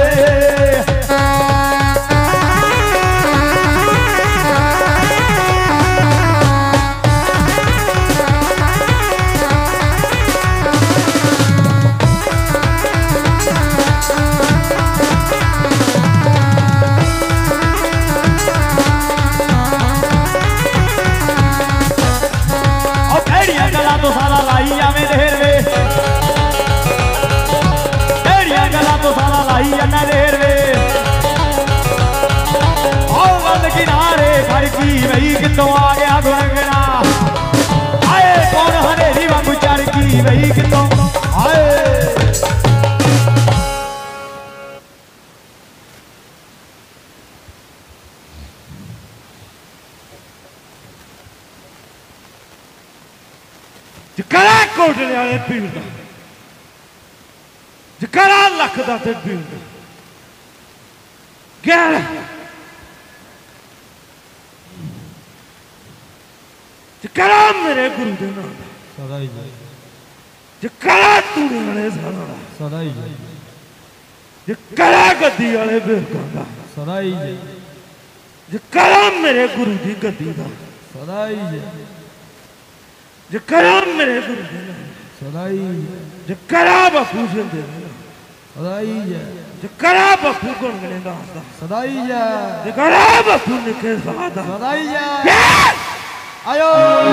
S2: तो सारा लाई आवे देर वे तेरिया गला तो सारा लाई आना देर वे आओ गल किनारे खड़ की वही कितों आ गया गुणगना आए कौन हनेरी वांगू चढ़ की वही कितों आए जकरा कोटले वाले पीड़ जकरा लख का ते पीड़
S3: गैर जकरा मेरे गुरु दे नाम दा
S2: सदा ही
S3: जकरा तूने वाले सारा दा
S2: सदा ही
S3: जकरा गद्दी वाले बेरकां दा
S2: सदा ही
S3: जकरा मेरे गुरु दी गद्दी दा
S2: सदा ही
S3: जकरा मेरे गुरु दे नाम
S2: सदा ही
S3: जकरा बापू जिंदे
S2: सदा ही
S3: जकरा बापू गुणगणे दास दा
S2: सदा ही
S3: जकरा बापू निके सादा
S2: सदा ही आयो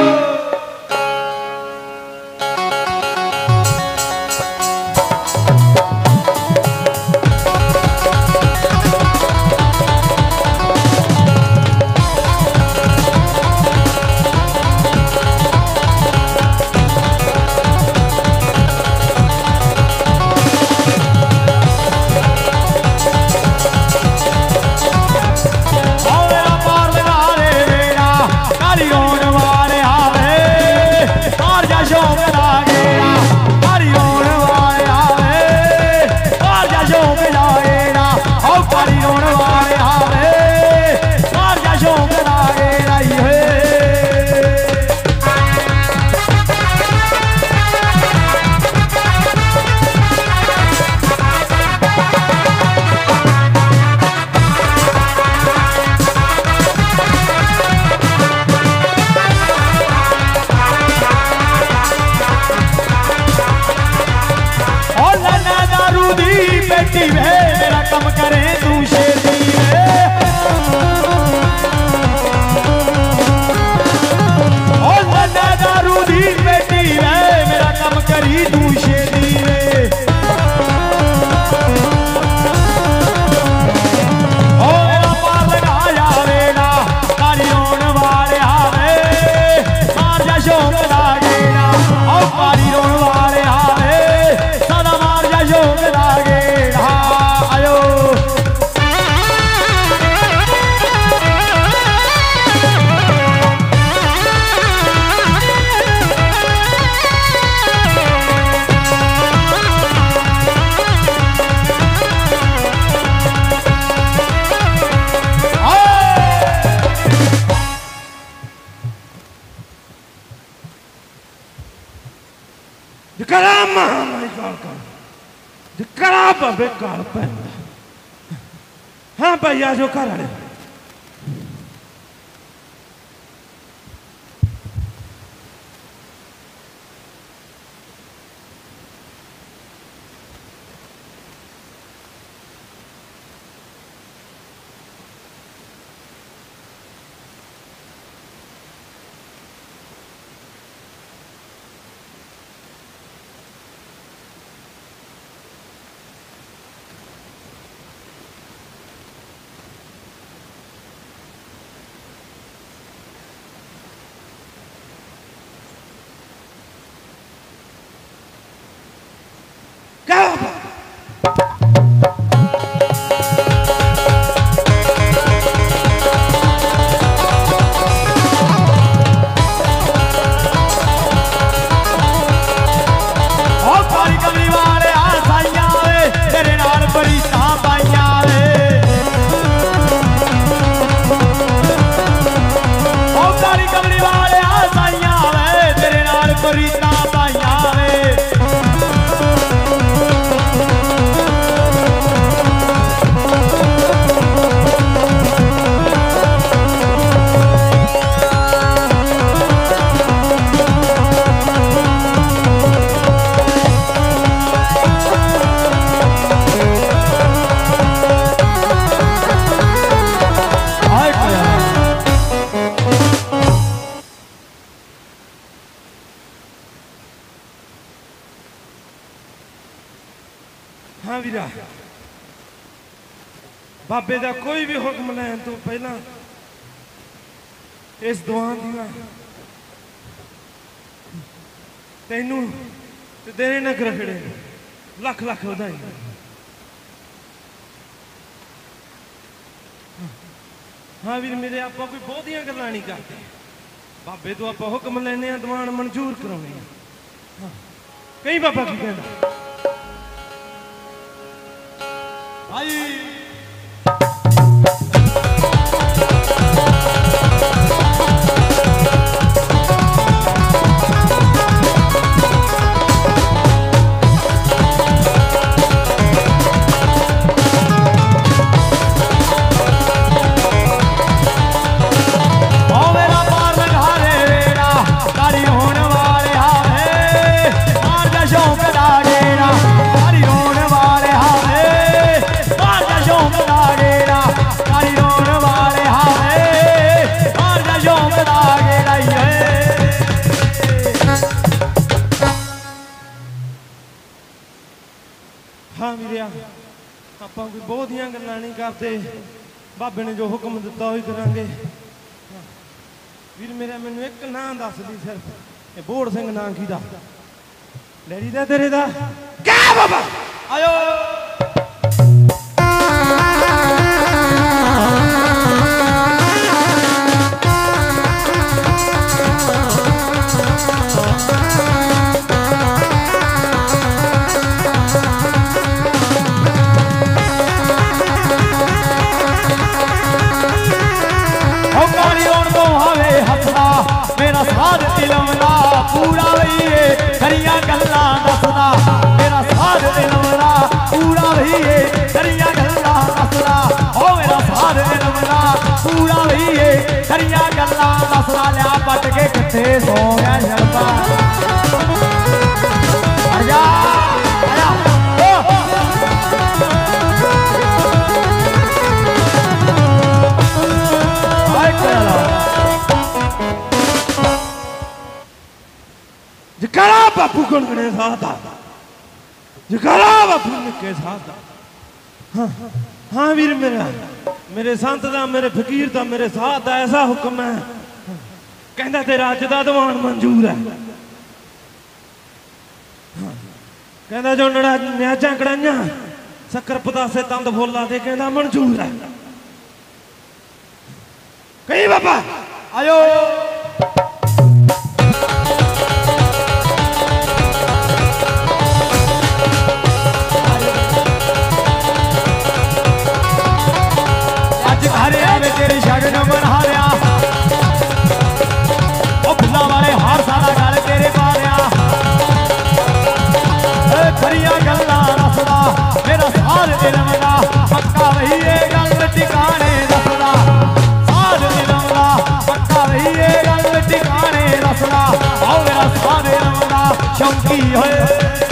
S2: मेरा कम करे तू शेरी दारू दी बेटी वे मेरा कम करी तू शेरी मेरा पार लगाया वेना तारी रोन वाले आवे मार जा शौक लागेना और पारी रोन वाले आवे सदा मार जा शौक लागे
S3: जकरा महामारी काल का जकरा बाबे काल पैंदा हाँ भाई आ जाओ घर वाले हाँ वीरा बाबे का कोई भी हुक्म लैन तो पहला इस दुआन दिया तेनू तेरे नगर खड़े लख लख बधाई हाँ वीर मेरे आप कोई बहुतियां गल्लां नहीं करते बाबे तो आप हुक्म लेने दवान मंजूर कराने हाँ। कई बाबा की कहना भाई ਬਹੁਤੀਆਂ ਗੱਲਾਂ ਨਹੀਂ ਕਰਦੇ ਬਾਬੇ ਨੇ ਜੋ ਹੁਕਮ ਦਿੱਤਾ ਉਹੀ ਕਰਾਂਗੇ ਵੀਰ ਮੇਰਾ ਮੈਨੂੰ ਇੱਕ ਨਾਂ ਦੱਸ ਦੀ ਸਿਰਫ ਇਹ ਬੋੜ ਸਿੰਘ ਨਾਂ ਕਿਹਦਾ ਡੈਡੀ ਦਾ ਤੇਰੇ ਦਾ ਕਿਆ ਬਾਬਾ ਆਇਓ
S2: मेरा साध इलम दा पूरा वहीए खरिया गल्लां दसदा मेरा साध इलम दा पूरा वहीए खरिया गल्लां दसदा ओ मेरा साध इलम दा पूरा वहीए खरिया गल्लां दसदा लिया पट के किथे सो गया शरदा आजा आजा हाय कला
S3: जकारा बापू गुणगणे साथ जकारा बापू निके साथ हाँ हाँ वीर मेरा मेरे संत दा मेरे फकीर दा मेरे साथ दा ऐसा हुक्म है कहंदा तेरा अज दा दीवान मंजूर है कहंदा जो नड़ा न्याजा कड़ाइयां शक्कर पतासे तंद फुल्ला दे कहंदा मंजूर है कहीं बाबा
S2: आयो हरे आवे तेरी शगन मनहारिया ओ फुल्ला वाले हार सारा गल तेरे मारिया खरिया गल्लां दसदा मेरा साध इलम दा पक्का वही ए गल टिकाने दसदा साध इलम दा पक्का वही ए गल टिकाने दसदा ओ मेरा साध इलम दा शौकी होए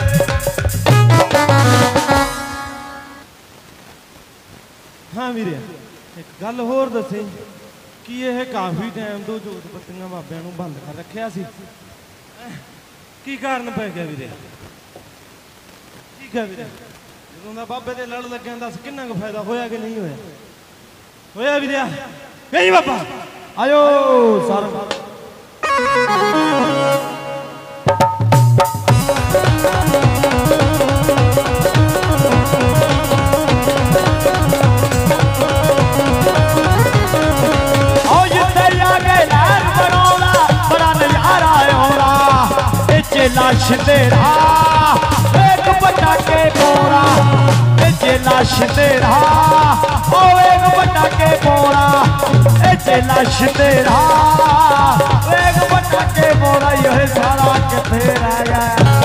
S3: हाँ वीरे एक गल होर दसे कि यह काफ़ी टाइम तो जोत बत्तियां बाबियां नूं बंद कर रखिया सी की कारण पै गया वीरे ठीक है वीरे जदों दा बाबे दे लड़ लग्या दस किन्ना क फायदा होया कि नहीं होया होया वीरे गई बाबा
S2: आयो सर लाश तेरा एक पटाके पोरा जे लाश तेरा ओ एक पटाके पोरा जे लाश तेरा एक पटाके पोरा यह सारा किथे रह गया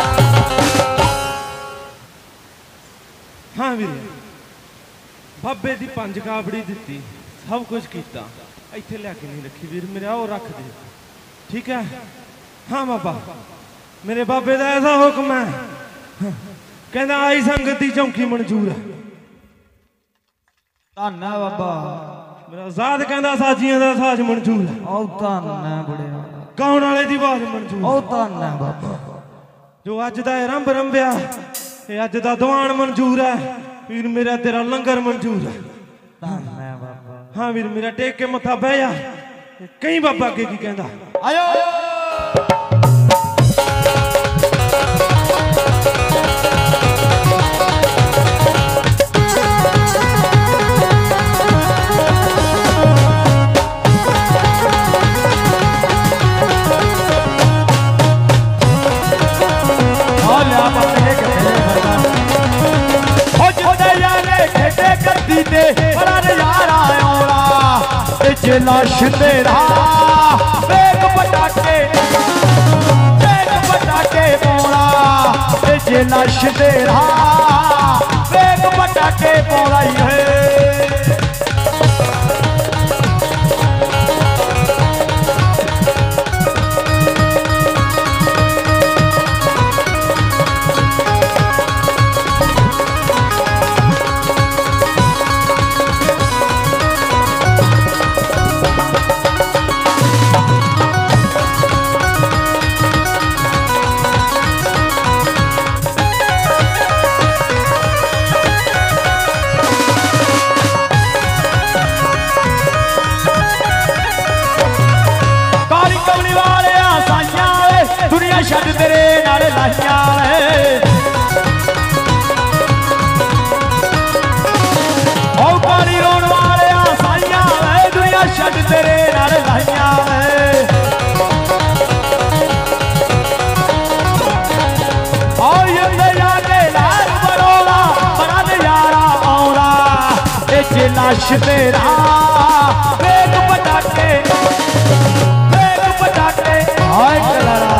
S3: हाँ वीरे बाबे दी पंज काबड़ी दिती सब कुछ किया इत्थे लिया के नहीं रखी वीर मेरा वो रख दे ठीक है हाँ बाबा मेरे बाबे का ऐसा हुक्म है कहना आई संगत की चौकी मंजूर है
S2: धन है बाबा
S3: मेरा साथ कहना साजियां का साज मंजूर है
S2: ओ धन है बड़े
S3: गाउन वाले की आवाज मंजूर
S2: ओ धन है बाबा
S3: जो अज का रंभ रंभ्या अज का दीवान मंजूर है वीर मेरा तेरा लंगर मंजूर है
S2: धन है बाबा
S3: हाँ वीर मेरा टेक के मथा बह जा कहीं बाबा अगे की कहता
S2: आयो जे लाश तेरा एक पटाके एक पटाके पोड़ा जे लाश तेरा एक पटाके पोड़ा है कमली वाले साइया वे दुनिया छड़ तेरे नाल लाइया वे ओ पानी रोन वाले साइया वे दुनिया छड़ तेरे नाल लाइया वे ओ यंदे यादे लाल बरोला बड़ा नजारा औरा इच लाश तेरा वेग पटाके वेग पटाके हाय कलरा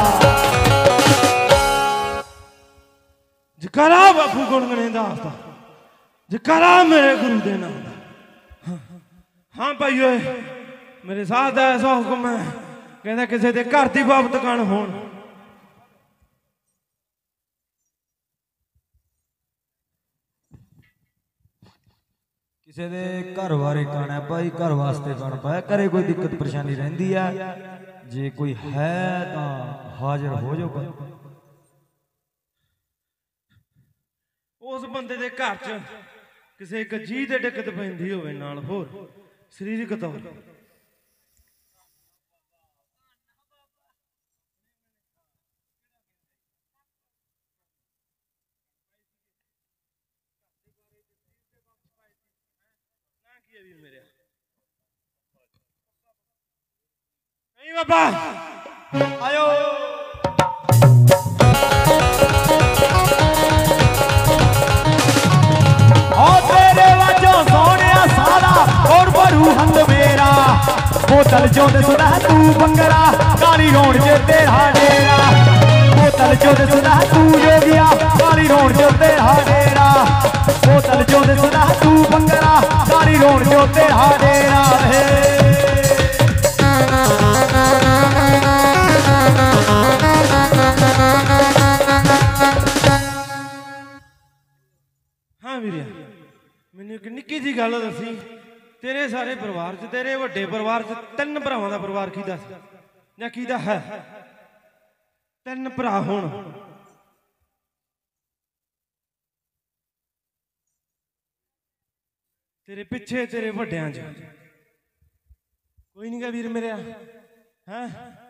S3: जकारा बापू गुणगणे दा जकारा मेरे गुरु दे नाम दा हाँ भाई ओए मेरे साथ दा ऐसा हुक्म है कहंदा किसी दे घर दी बाप दुकान होण
S1: किसी दे घर बारे गाना भाई घर वास्ते गाना पाया करे कोई दिक्कत परेशानी रहिंदी है जे कोई है तो हाजिर हो जाओ
S3: उस बंदे दे घर च किसी एक जी दे दिक्कत पैंदी होवे नाल होर सरीरक तौर नहीं बाबा
S2: आयो ओ तेरे वजों सोने सारा और बरू हंद मेरा बोतल जो दे सुना तू बंगरा काली रोड च तेरा डेरा बोतल जो दे सुना तू जोगिया काली रोड च तेरा डेरा बोतल जो दे सुना तू बंगरा काली रोड च तेरा डेरा है
S3: हाँ वीरिया मैनू एक निक्की जी गल दसी तेरे सारे परिवार च तेरे वड्डे परिवार च तीन भरावां दा परिवार कीदा सी जां कीदा है तीन भरा होण तेरे पिछे तेरे वड्डियां च कोई नहीं गा वीर मेरे हैं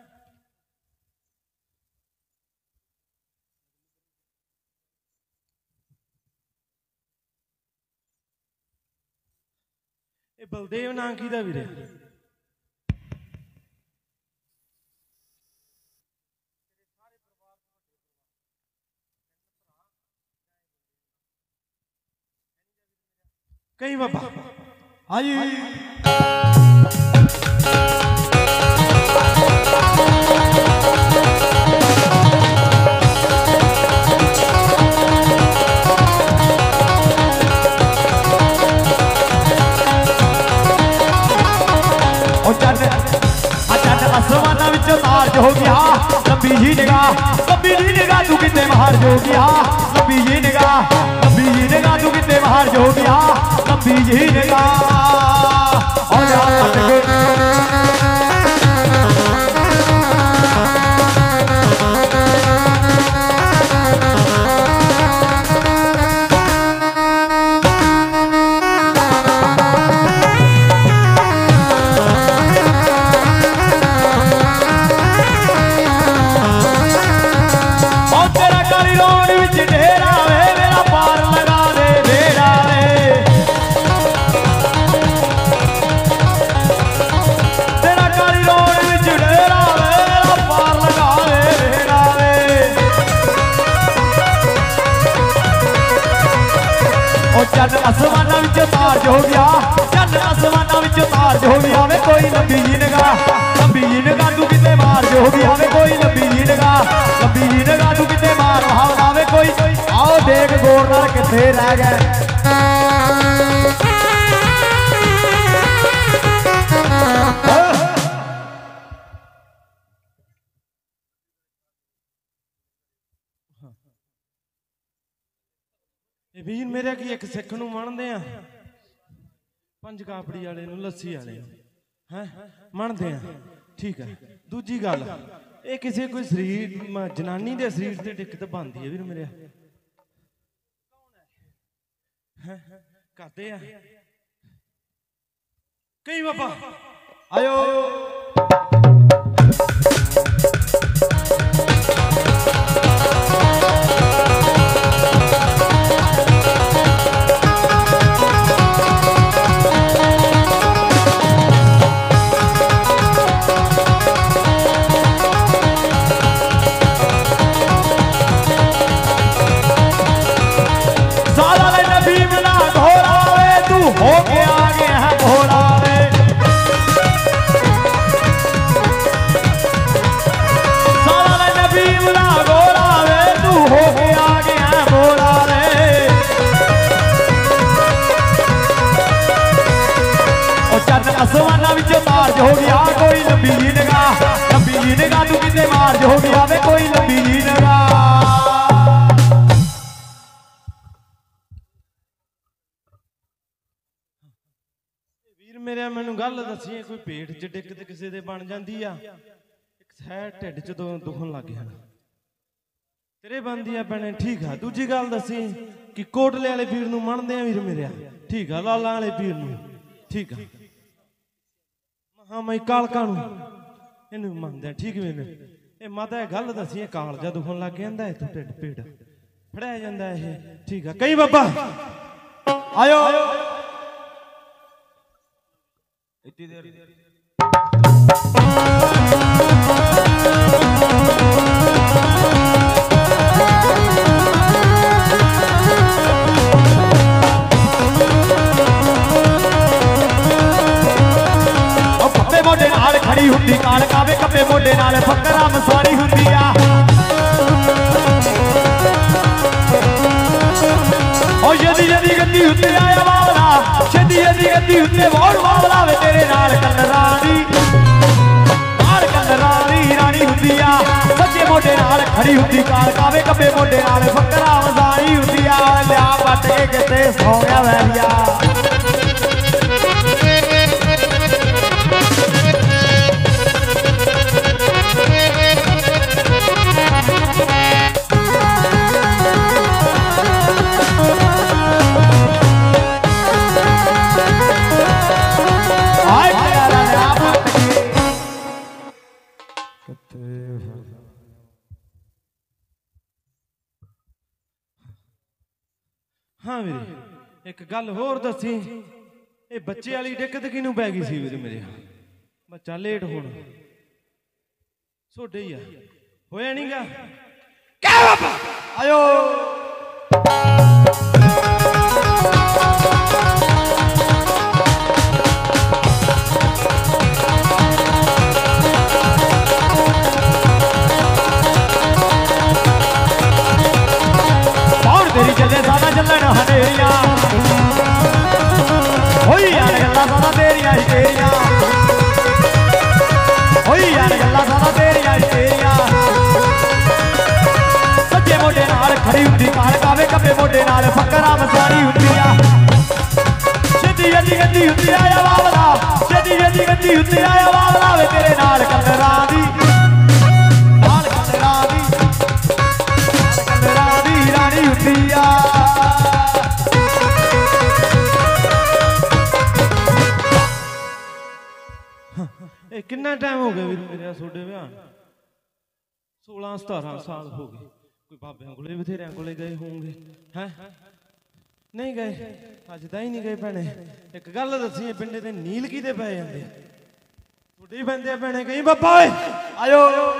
S3: ये बलदेव नां कीदा वीरे कहीं बाबा
S2: आई आसमाना विच तार हो गया लंबी जी निगाह लंबी जी निगाह तू कितने बाहर जो गया लंबी जी निगाह लंबी जी निगाह तू कितने बाहर जो गया लंबी जी निगाह और जा चंद आसमाना विच तार हो गया चंद आसमाना विच तार हो गया वे कोई लंबी जी निगाह लंबी जी निगाह तू किते मार हो गया वे कोई लंबी जी निगाह लंबी जी निगाह तू किते मार भावना वे कोई आओ देख गोरनार किथे रह गए
S3: वीर मेरे की एक सिख नूं मनदे आ पंज कापड़ी वाले नूं लस्सी वाले हैं मनदे आ ठीक है दूजी गल ये किसी कोई शरीर जनानी दे शरीर ते दिक्कत बनदी है वीर मेरे हैं करदे आ कई बाबा
S2: आयो मार्ज हो गया कोई लंबी जी निगाह लंबी जी निगाह तू किते मार्ज हो गया वे कोई लंबी जी निगाह
S3: वीर मेरे मैनू गल दसी कोई पेट च डिक ते किसी दे बन जाती आ एक साइड ढिड च दो दुखन लग गया तेरे बनदी आ भैने ठीक है दूजी गल दसी कि कोटले वाले वीर नू मनदे आ वीर मेरे ठीक है लाला वाले वीर नू ठीक है हाँ मैं कालका नू इनू मनदे ठीक मेरे ये माता गल दसी कालजा दुखन लग जांदा है तू ढिड पीड़ फड़िया जांदा है ठीक है कई बाबा
S2: आयो इतनी देर मोटे नाल खड़ी हुंदी काल कावे कपे मोटे नाल फकरा मसारी हुंदी आ ओ यदी यदी गद्दी उत्ते आया बावला छदी यदी गद्दी उत्ते वोड़ बावला वे तेरे नाल कलरानी नाल कलरानी रानी हुंदी आ सच्चे मोटे नाल खड़ी हुंदी काल कावे कपे मोटे नाल फकरा मसारी हुंदी आ लिया पट के किते सौ गया वैरिया
S3: हाँ वीरे एक गल होर दसी ये बच्चे वाली दिक्कत किनू पै गई सी वीरे मेरे बच्चा लेट होना सोडे ही आ होया नहीं गा क्या बाबा
S2: आयो तेरी चले सादा चलन हनेरिया होई यार गल्ला सादा तेरिया ही तेरिया होई यार गल्ला सादा तेरिया ही तेरिया सच्चे मोटे नाल खड़ी हुंदी काल कावे कपे मोटे नाल फकरा मसारी हुंदी आ छेदी यदी गद्दी हुंदी आया बावला छेदी यदी गद्दी हुंदी आया बावला वे तेरे नाल कलरां दी नाल कलरां दी कलरां दी रानी हुंदी आ
S3: कितना टाइम हो गया वीर मेरे सोडे ब्याह सोलह सतारह साल हो गए कोई बाबे को बथेरिया को गए होंगे हैं नहीं गए अज तां ही नहीं गए भैने एक गल दसी पिंडे ते नील की पै जाते थोड़े ही पैंदे भैने कहीं बाबा
S2: आयो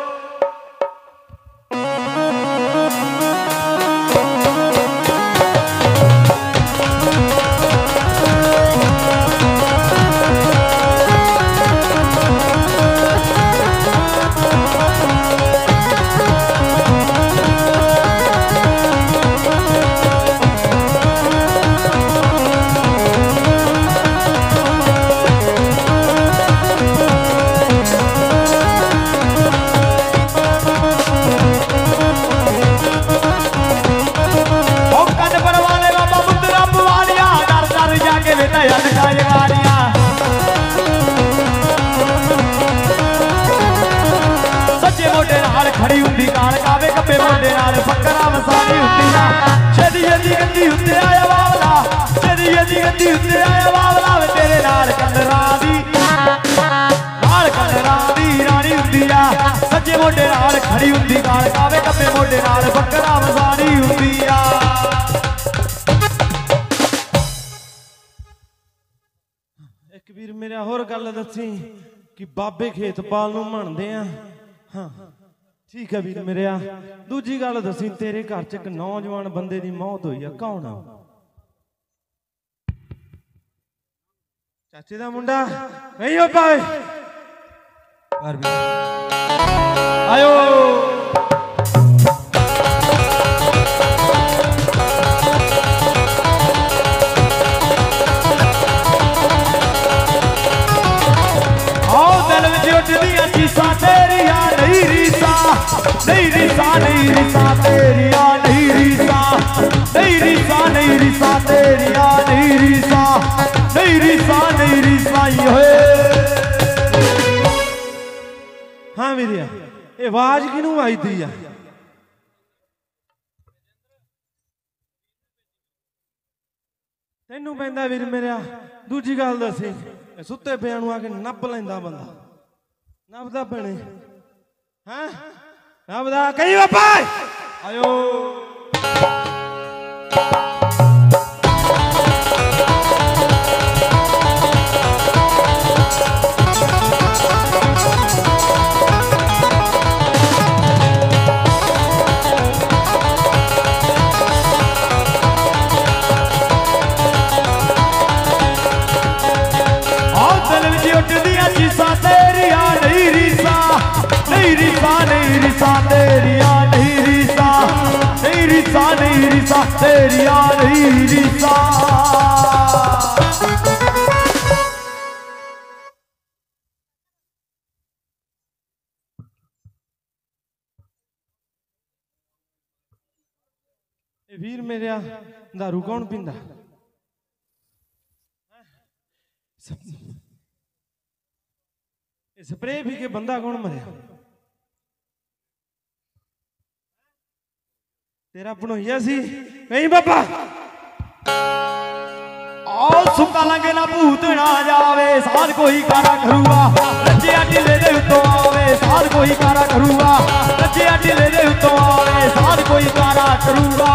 S2: खड़ी हुंदी काल कावे कपे मोटे नाल फकरा मसारी हुंदी आ छेदी छेदी गद्दी उत्ते आया बावला छेदी छेदी गद्दी उत्ते आया बावला वे तेरे नाल कलरां दी नाल कलरां दी रानी हुंदी आ सच्चे मोटे नाल खड़ी हुंदी काल कावे कपे मोटे नाल फकरा मसारी हुंदी आ
S3: एक वीर मेरा होर गल दसी कि बाबे खेतपाल नूं मनदे आ हाँ ठीक है वीर मेरे दूजी गल दसी तेरे घर च एक नौजवान बंदे की मौत हुई है कौन आ चाचे दा मुंडा नहीं हो पाए
S2: आयो नहीं रीसा नहीं रीसा तेरिया नहीं रीसा नहीं रीसा नहीं रीसा तेरिया नहीं रीसा नहीं रीसा नहीं रीसा होए।
S3: हाँ वीरिया ये आवाज किनू आई थी यार तेनू पैंदा वीर मेरा दूजी गल दसी सुते पिया आके नप लैंदा बंदा नपदा पैने हैं नपदा कही बापा आयो
S2: नहीं रीसा नहीं रीसा नहीं रीसा तेरिया नहीं रीसा नहीं रीसा नहीं रीसा तेरिया नहीं रीसा।
S3: वीर मेरे दारू कौन पींदा स्प्रे पी के बंदा कौन मरिया तेरा भणोइया सी कहीं बाबा
S2: आओ सुक्का लंगे ना भूत ना जावे साल कोई कारा करूगा रजिया ढिले दे उत्तों आवे साल कोई कारा करूगा रजिया ढिले दे उत्तों आवे साल कोई कारा करूगा।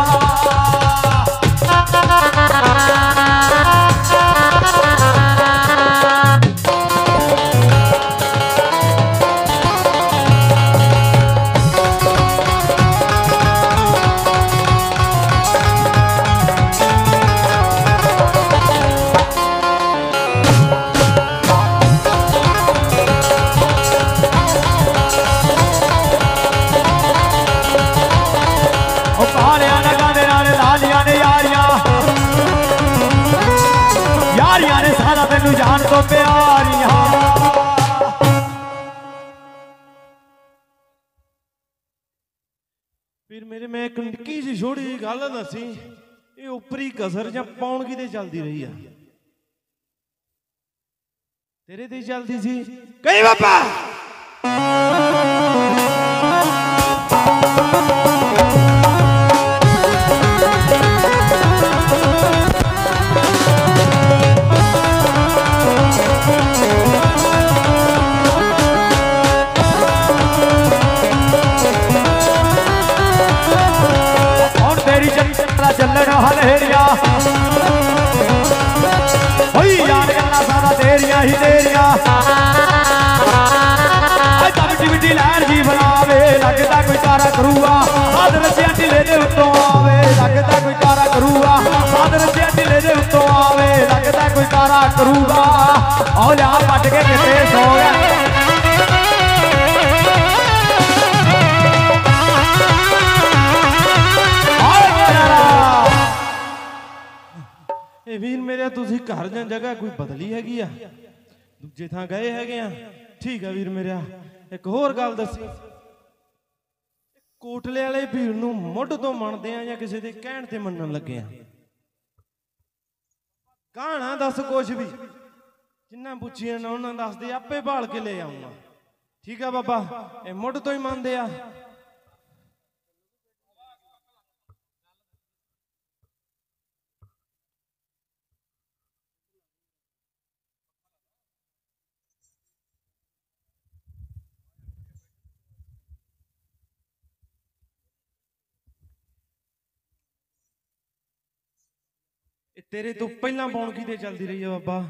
S2: जान तो प्यारियां
S3: फिर मेरे मैं एक निक्की जी छोटी जी गल दसी ये उपरी कसर या पौन की चलती रही है तेरे ते चलती सी कही बाबा
S2: चलन हलेरिया होई यार गल्ला सारा तेरिया ही तेरिया तब टिवटी लहर जी बनावे लगता कोई तारा करूगा साध रसिया ढिले दे उत्तों आवे लगता कोई तारा करूगा साध रसिया ढिले दे उत्तों आवे लगता कोई तारा करूगा आओ लिया पट के किते सो गया
S3: वीर मेरे तुसी घर ਜਾਂ जगह कोई बदली हैगी आ दूजे थां गए हैगे आ ठीक है वीर मेरे एक होर गल दसी कोटले वाले भीड़ नूं मुੱਢ ਤੋਂ ਮੰਨਦੇ ਆ ਜਾਂ ਕਿਸੇ ਦੇ ਕਹਿਣ ਤੇ ਮੰਨਣ ਲੱਗੇ ਆ ਕਹਾਣਾ ਦੱਸ ਕੁਛ ਵੀ ਜਿੰਨਾ ਪੁੱਛੀਆਂ ਨਾ ਉਹਨਾਂ ਦੱਸਦੇ ਆਪੇ ਭਾਲ ਕੇ ਲੈ ਆਉਂਗਾ ਠੀਕ ਆ ਬਾਬਾ ਇਹ ਮੁੱਢ ਤੋਂ ਹੀ ਮੰਨਦੇ ਆ तेरे तो पहला पौन की चलती रही है बाबा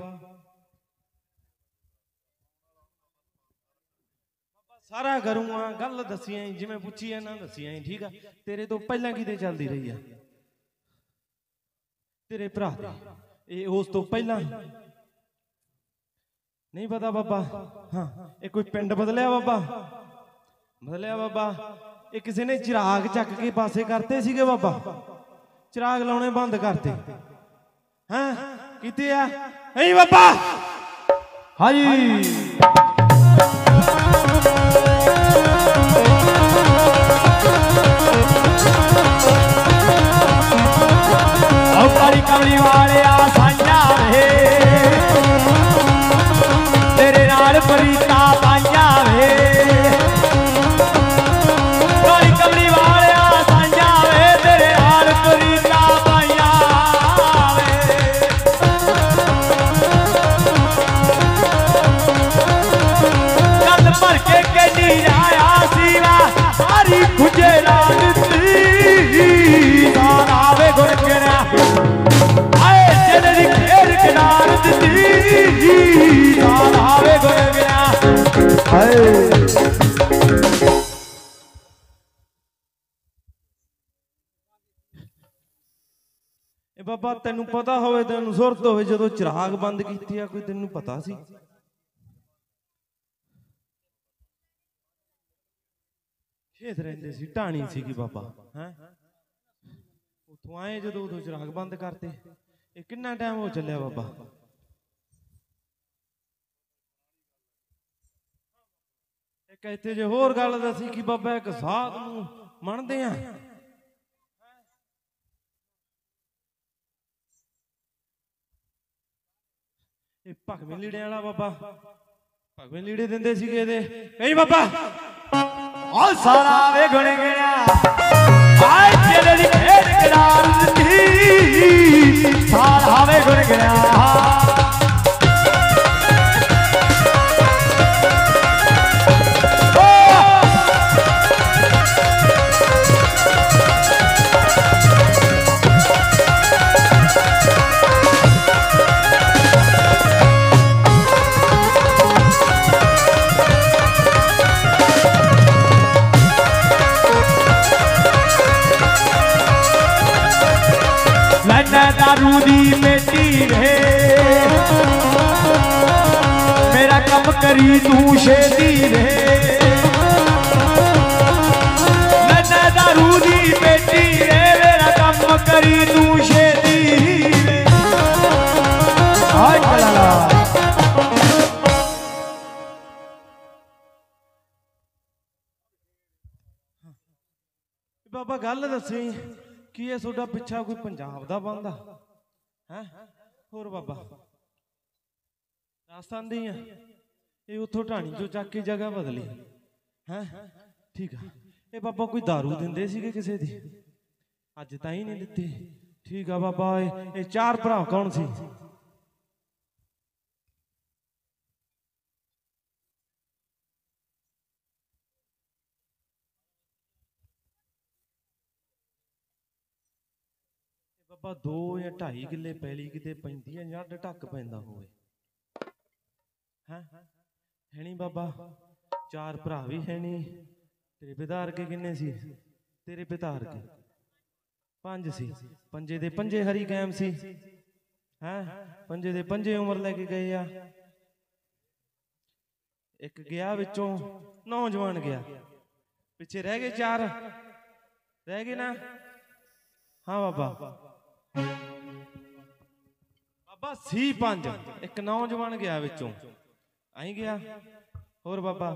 S3: सारा करूंगा गल दसिया जिमें पूछी है ना दसिया ठीक है तेरे तो पहला की चलती रही है तेरे भरा उस तो पहला नहीं पता बाबा हाँ ये कोई पिंड बदलिया बाबा बदलिया बाबा ये किसी ने चिराग चक के पासे करते सीगे बाबा चिराग लाने बंद करते हाँ किते है नहीं बाबा हाँ जी बाबा तेनू पता होवे तेनू सुरत होवे जदों चिराग बंद कीती आ कोई तेनू पता सी खेत रहिंदे सी ढाणी सीगी बाबा हैं उथों आए जदों उदों चिराग बंद करते ये किन्ना टाइम हो चलिया बाबा एक इत्थे जे होर गल दसी कि बाबा एक साध नूं मनदे आ भगवे लीड़े वाला बाबा भगवे लीड़े दिंदे सीगे दे नहीं बाबा
S2: ओ सारा वे गुण गिणा आए तेरे दी खेड़ किनार दी सारा वे गुण गिणा दारू दी बेटी रे मेरा कम करी तू शेदी रे मैं दारू दी बेटी रे मेरा कम करी तू शेदी रे हाय कलाला
S3: बाबा गल दसी कि ये सोडा पिछा कोई पंजाब दा बंदा है होर बाबा राजस्थान दी ये उथों ढाणी चो चक के जगह बदली है ठीक है ये बाबा कोई दारू दिंदे सीगे किसे दी अज ताई नहीं दित्ती ठीक है बाबा ये चार भरा कौन सी बाबा दो या ढाई किले पैली किते पैंदी है जड़ ढक पैंदा होवे हैं है नहीं बाबा चार भरा भी है नहीं तेरे पितार के किन्ने सी तेरे पितार के पंज सी पंजे दे पंजे हरी कैम सी हैं पंजे दे पंजे उम्र लेके गए आ एक गया विचों नौजवान गया पिछे रह गए चार रह गए ना हाँ बाबा बाबा सी पंज एक नौजवान गया विचों आई गया होर बाबा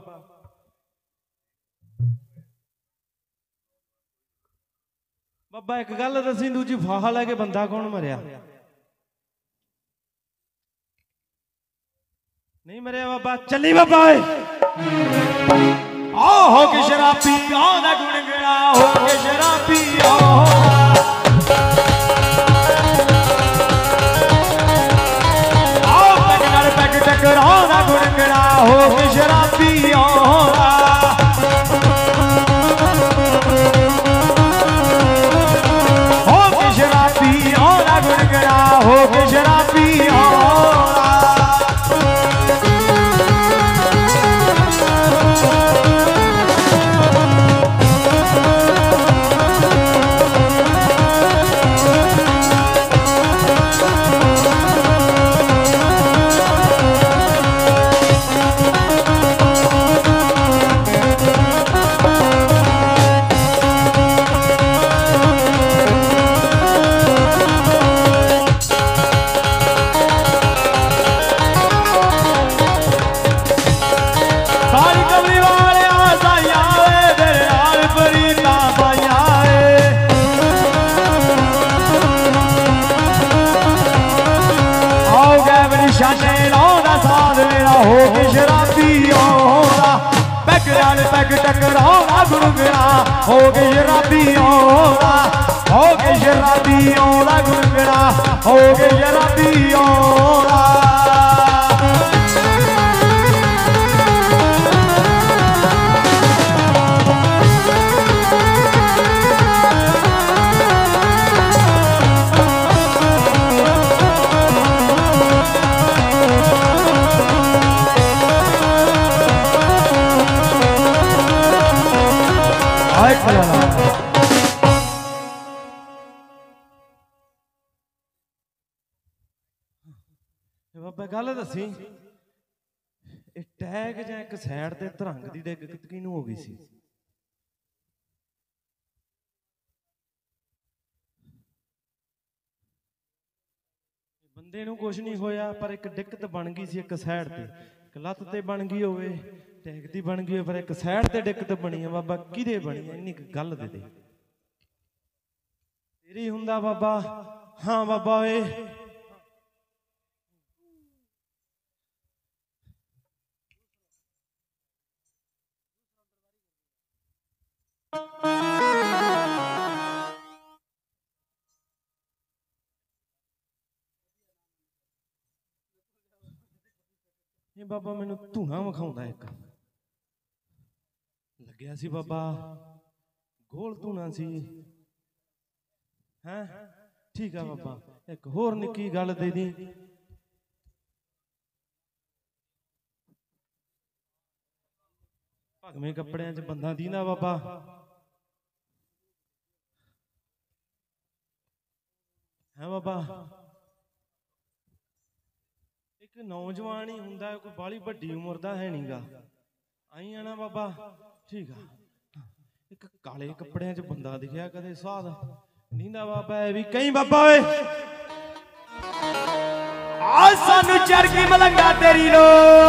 S3: बाबा एक गल दसी दूजी फाहा लैके बंदा कौन मरिया नहीं मरिया बाबा चली बाबा
S2: आओ हो के शराबी आओ ना गुण गया हो के शराबी आओ टकराना गुणगुणा हो के शराबी औरा हो के शराबी औरा गुणगुणा हो के शराबी औरा हो के शराबी औरा पैगरान पैग टकराना गुणगुणा हो के शराबी औरा हो के शराबी औरा गुणगुणा हो के शराबी औरा
S3: ਬਾਬਾ ਗੱਲ ਦੱਸੀ ਇਹ ਟੈਗ ਜਾਂ ਇੱਕ ਸਾਈਡ ਤੇ ਧਰੰਗ ਦੀ ਡਿੱਗ ਕਿਹਨੂੰ ਹੋ ਗਈ ਸੀ? ਬੰਦੇ ਨੂੰ ਕੁਝ ਨਹੀਂ ਹੋਇਆ ਪਰ ਇੱਕ ਦਿੱਕਤ ਬਣ ਗਈ ਸੀ ਇੱਕ ਸਾਈਡ ਤੇ, ਇੱਕ ਲੱਤ ਤੇ ਬਣ ਗਈ ਹੋਵੇ, ਟੈਗ ਦੀ ਬਣ ਗਈ ਹੋਵੇ, ਪਰ ਇੱਕ ਸਾਈਡ ਤੇ ਦਿੱਕਤ ਬਣੀ ਆ। ਬਾਬਾ ਕਿਹਦੇ ਬਣੀ ਆ? ਇੰਨੀ ਗੱਲ ਦੇ ਦੇ। ਤੇਰੀ ਹੁੰਦਾ ਬਾਬਾ? ਹਾਂ ਬਾਬਾ ਓਏ ਇਹ ਬਾਬਾ ਮੈਨੂੰ ਧੂਣਾ ਵਿਖਾਉਂਦਾ ਇੱਕ ਲੱਗਿਆ ਸੀ ਬਾਬਾ, ਗੋਲ ਧੂਣਾ ਸੀ। ਹੈਂ ਠੀਕ ਆ ਬਾਬਾ, ਇੱਕ ਹੋਰ ਨਿੱਕੀ ਗੱਲ ਦੇ ਦੀ। ਭਗਵੇਂ ਕੱਪੜਿਆਂ 'ਚ ਬੰਦਾ ਦੀਂਦਾ ਬਾਬਾ, ਹੈ ਬਾਬਾ ਇੱਕ ਨੌਜਵਾਨ ਹੀ ਹੁੰਦਾ, ਕੋਈ ਬਾਹਲੀ ਵੱਡੀ ਉਮਰ ਦਾ ਹੈ ਨੀਗਾ, ਆਈ ਆ ਨਾ ਬਾਬਾ? ਠੀਕ ਆ। ਇੱਕ ਕਾਲੇ ਕੱਪੜਿਆਂ 'ਚ ਬੰਦਾ ਦਿਖਿਆ ਕਦੇ ਸਾਧ ਨੀਂਦਾ ਬਾਬਾ ਇਹ ਵੀ ਕਈ ਬਾਬਾ ਓਏ
S1: ਆ ਸਾਨੂੰ ਚਰਗੀ ਮਲੰਗਾ ਤੇਰੀ ਲੋ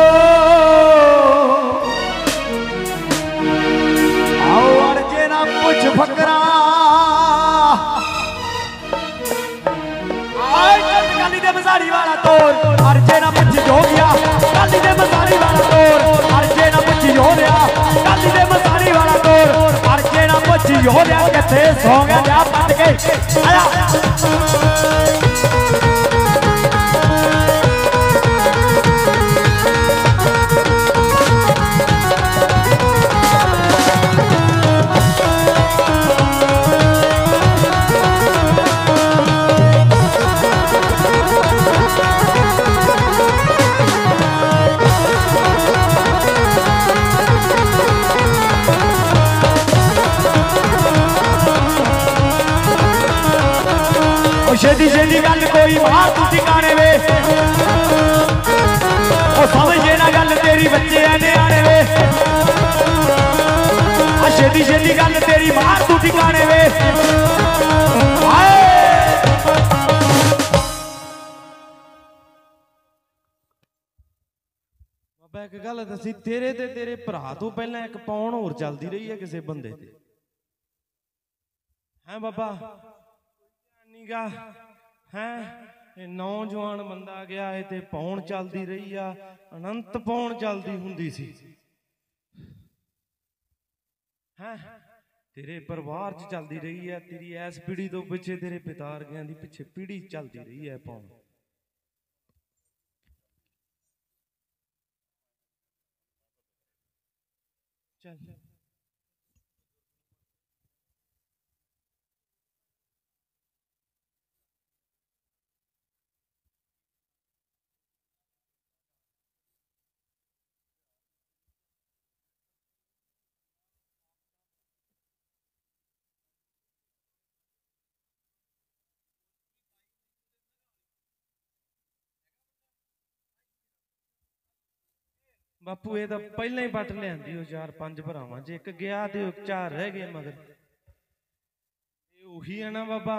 S1: ਆਓ ਅਰਜੇ ਨਾ ਪੁੱਛ ਫਕਰਾ ਆਏ ਕਾਲੀ ਦੇ ਮਜ਼ਾਰੀ ਵਾਲਾ ਤੋਰ ਅਰਜੇ ਨਾ ਪੁੱਛ ਜੋ ਗਿਆ ਕਾਲੀ ਦੇ ਮਜ਼ਾਰੀ ਵਾਲਾ ਤੋਰ ਅਰਜੇ ਨਾ ਪੁੱਛ ਜੋ ਲਿਆ ਕਾਲੀ ਦੇ ਮਜ਼ਾਰੀ ਵਾਲਾ ਤੋਰ ਅਰਜੇ ਨਾ ਪੁੱਛ ਜੋ ਲਿਆ ਕਿੱਥੇ ਸੌ ਗਿਆ ਜਾ ਪੱਟ ਕੇ ਆਇਆ ਛੇਤੀ ਛੇਤੀ ਗੱਲ ਕੋਈ ਬਾਹਰ ਤੂੰ ਟਿਕਾਣੇ ਵੇ ਉਹ ਸਮਝੇ ਨਾ ਗੱਲ ਤੇਰੀ ਬੱਚੇ ਆ ਨਿਆਣੇ ਵੇ ਆ ਛੇਤੀ ਛੇਤੀ ਗੱਲ ਤੇਰੀ ਬਾਹਰ ਤੂੰ ਟਿਕਾਣੇ ਵੇ
S3: ਬਾਬਾ ਇੱਕ ਗੱਲ ਦੱਸੀ, ਤੇਰੇ ਤੇ ਤੇਰੇ ਭਰਾ ਤੋਂ ਪਹਿਲਾਂ ਇੱਕ ਪੌਣ ਹੋਰ ਚੱਲਦੀ ਰਹੀ ਹੈ ਕਿਸੇ ਬੰਦੇ ਤੇ, ਹੈ ਬਾਬਾ? ਨੀਗਾ ਹੈ ਇਹ ਨੌਜਵਾਨ ਬੰਦਾ ਗਿਆ ਇਹ ਤੇ ਪੌਣ ਚੱਲਦੀ ਰਹੀ ਆ, ਅਨੰਤ ਪੌਣ ਚੱਲਦੀ ਹੁੰਦੀ ਸੀ। ਹੈ ਤੇਰੇ ਪਰਿਵਾਰ 'ਚ ਚੱਲਦੀ ਰਹੀ ਹੈ, ਤੇਰੀ ਐਸ ਪੀੜੀ ਤੋਂ ਪਿੱਛੇ ਤੇਰੇ ਪਿਤਾ ਵਰਗਿਆਂ ਦੀ ਪਿੱਛੇ ਪੀੜੀ ਚੱਲਦੀ ਰਹੀ ਹੈ ਪੌਣ। ਚੱਲ ਬਾਪੂ ਇਹ ਤਾਂ ਪਹਿਲਾਂ ਹੀ ਪੱਟ ਲਿਆਂਦੀ ਉਹ ਚਾਰ ਪੰਜ ਭਰਾਵਾਂ 'ਚ, ਇੱਕ ਗਿਆ ਤੇ ਚਾਰ ਰਹਿ ਗਏ ਮਗਰ। ਇਹ ਉਹੀ ਆ ਨਾ ਬਾਬਾ?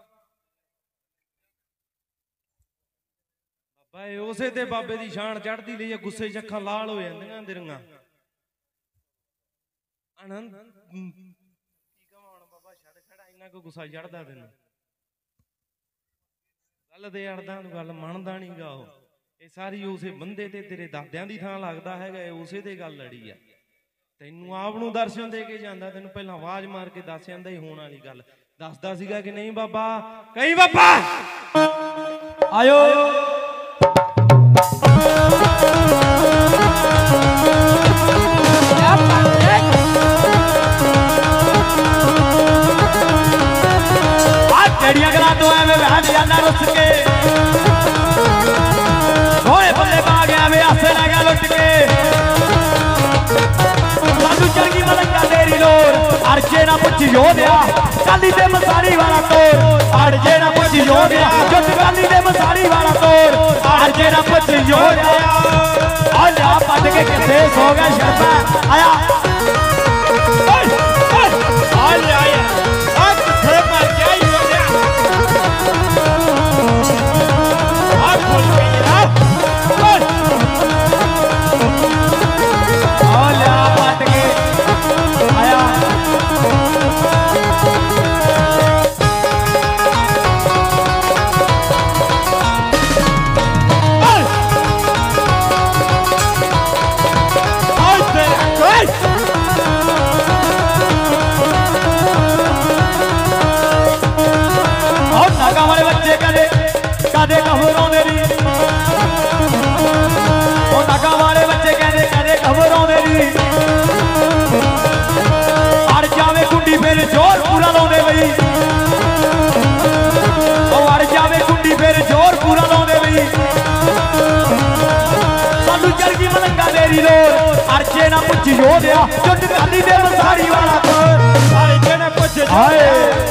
S3: ਬਾਬਾ ਇਹ ਉਸੇ ਤੇ ਬਾਬੇ ਦੀ ਸ਼ਾਨ ਚੜ੍ਹਦੀ ਲਈ ਗੁੱਸੇ 'ਚ ਅੱਖਾਂ ਲਾਲ ਹੋ ਜਾਂਦੀਆਂ ਤੇਰੀਆਂ। ਆਨੰਦ ਕੀ ਕਹਾਂ ਬਾਬਾ, ਛੱਡ ਖੜਾ ਇੰਨਾ ਕੋ ਗੁੱਸਾ ਚੜ੍ਹਦਾ ਤੈਨੂੰ। ਗੱਲ ਤੇ ਅੜਦਾ ਤੂੰ ਗੱਲ ਮੰਨਦਾ ਨੀ ਗਾ। ਉਹ ਇਹ ਸਾਰੀ ਉਸੇ ਬੰਦੇ ਤੇ ਤੇਰੇ ਦਾਦਿਆਂ ਦੀ ਥਾਂ ਲੱਗਦਾ ਹੈਗਾ, ਇਹ ਉਸੇ ਤੇ ਗੱਲ ਲੜੀ ਆ। ਤੈਨੂੰ ਆਪ ਨੂੰ ਦਰਸ਼ਨ ਦੇ ਕੇ ਜਾਂਦਾ, ਤੈਨੂੰ ਪਹਿਲਾਂ ਆਵਾਜ਼ ਮਾਰ ਕੇ ਦੱਸ ਜਾਂਦਾ ਹੀ ਹੋਣ ਵਾਲੀ ਗੱਲ ਦੱਸਦਾ ਸੀਗਾ ਕਿ ਨਹੀਂ ਬਾਬਾ? ਕਹੀਂ ਬਾਬਾ
S1: ਆਇਓ ਆ ਕਿਹੜੀਆਂ ਗੱਲਾਂ ਤੋਂ ਐਵੇਂ ਵਹਿ ਜਾਂਦਾ ਰੁੱਸ ਕੇ, ਹੋਏ ਬੱਲੇ ਪਾ ਗਿਆ ਵੇ ਆਸੇ ਲੈ ਗਿਆ ਲੁੱਟ ਕੇ। ਸਾਨੂੰ ਚਰਗੀ ਮਲੰਗਾ ਤੇਰੀ ਲੋੜ ਅਰਜੇ ਨਾ ਪੁੱਛ ਯੋਧਿਆ ਕਾਲੀ ਦੇ ਮਸਾਰੀ ਵਾਲਾ ਤੋਰ ਅਰਜੇ ਨਾ ਪੁੱਛ ਯੋਧਿਆ ਜੁੱਟ ਕਾਲੀ ਦੇ ਮਸਾਰੀ ਵਾਲਾ ਤੋਰ ਅਰਜੇ
S2: अजे ना पुछ जो आया पट के किथे सो गया शर्मा आया आया आया आज किथे मर गया ही हो गया आज बोल गई ना आया पट के आया वाले बच्चे कदे कदे खबरों मेरी ओ नागा वाले बच्चे कहते कदे खबरों मेरी अड़ जावे कुंडी फिर जोर पूरा लाउंदे बई ओ अड़ जावे कुंडी फिर जोर पूरा लाउंदे बई सानू चढ़ गई मलंगा तेरी लोर अड़चे ना पुछ जो दिया चुट काली दे मसारी वाला अड़चे ना पुछ हाय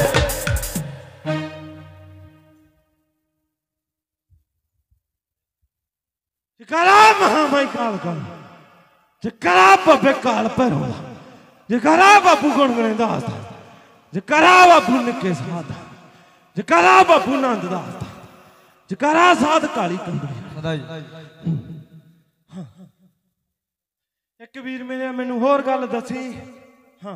S3: जकरा महामाई काल काल जकरा बब्बे काल भैरो जकरा बाबू गुणगुणे दास जकरा बाबू निके साध जकरा बाबू नंद दास जकरा साध काली कंबड़ी एक वीर मेरे मैनू होर गल दसी हाँ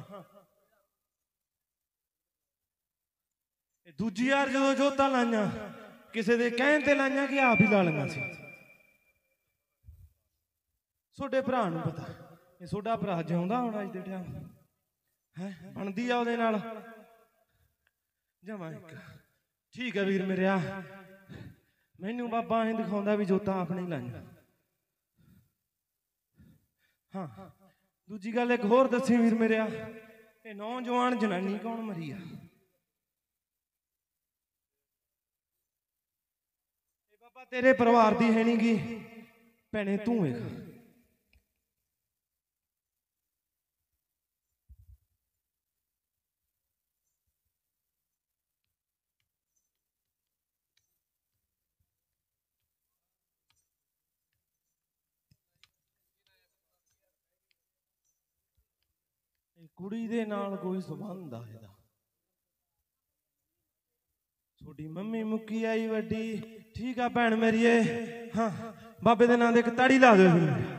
S3: दूजी यार जो जोता लाइया किसी के कहन ते लाइया कि आप ही ला लेना सी सोडे भरा नूं पता ये सोडा भरा जिउंदा होना अज दे टाइम है बनदी आ ओहदे नाल जमा एक ठीक है वीर मेरे मैनू बाबा अं दिखाउंदा भी जोतां अपनी लाइया हाँ दूजी गल एक होर दसी वीर मेरे ये नौजवान जनानी कौन मरी आ बाबा तेरे परिवार दी है नी गी भैणे तू वेख कुड़ी दे नाल कोई संबंध आ इहदा छोटी मम्मी मुक्की आई वड्डी ठीक आ भैन मेरी हाँ बाबे दे नाम दे एक ताड़ी ला दो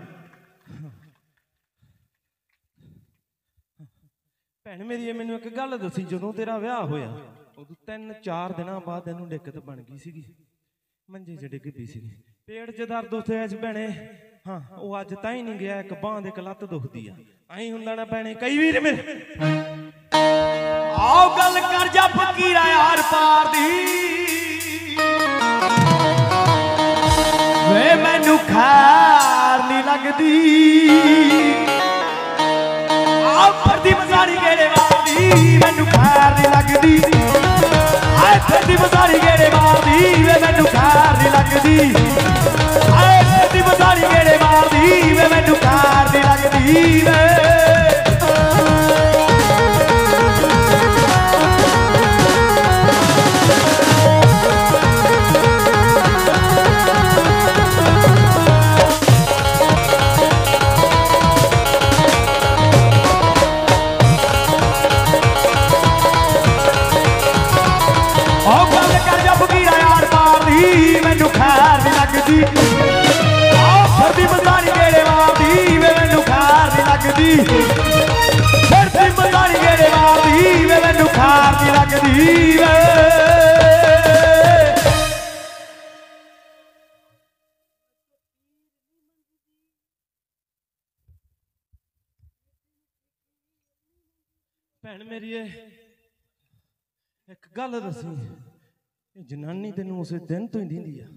S3: भैन मेरी मैनू एक गल दसी जदों तेरा विआह होया उदों तीन चार दिनों बाद इहनूं दिक्कत बन गई सीगी मंजे च डिग पई सीगी पेट च दर्द उत्थे इस भैणे हाँ वो अज ताई नहीं गया एक बांह दे एक लत्त दुखदी आ आई हुंदा ना भैणे कई वीर मेरे
S2: आओ गल कर जा फकीरा यार पार दी वे मैनू खैर नहीं लगदी आओ फरदी मसारी गेड़े मारदी मैनू खैर नहीं लगदी आए फरदी मसारी गेड़े मारदी वे मैनू खैर नहीं लगदी आए फरदी मसारी गेड़े मारदी वे मैनू खैर नहीं लगदी वे मैनू खैर नहीं लगदी फरदी मसारी गेड़े मारदी वे मैनू खैर नहीं लगदी फरदी मसारी गेड़े मारदी वे मैनू खैर नहीं लगदी वे
S3: भैन मेरी एक गल दसी जनानी तेनू उस दिन तो ही दींदी आ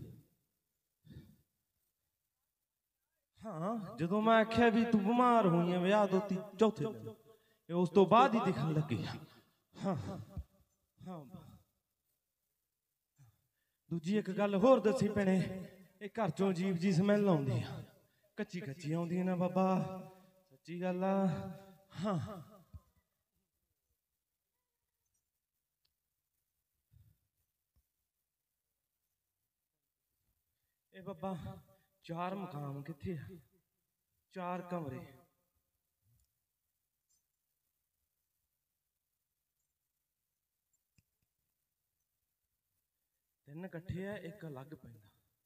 S3: हाँ जो मैं आख्या भी तू बीमार हुई है विआह दो चौथे दिन उस तो बाद ही दिखन लगी हाँ हाँ दूजी एक गल होर दसी भैणे ये घर चों अजीब जी स्मैल आउंदी आ कच्ची कच्ची आउंदी ना बाबा सच्ची गल आ हाँ ਇਹ ਬਾਬਾ ਚਾਰ ਮਕਾਮ ਕਿੱਥੇ ਆ? ਚਾਰ ਕਮਰੇ। ਤਿੰਨ ਇਕੱਠੇ ਆ, ਇੱਕ ਅਲੱਗ ਪੈਂਦਾ।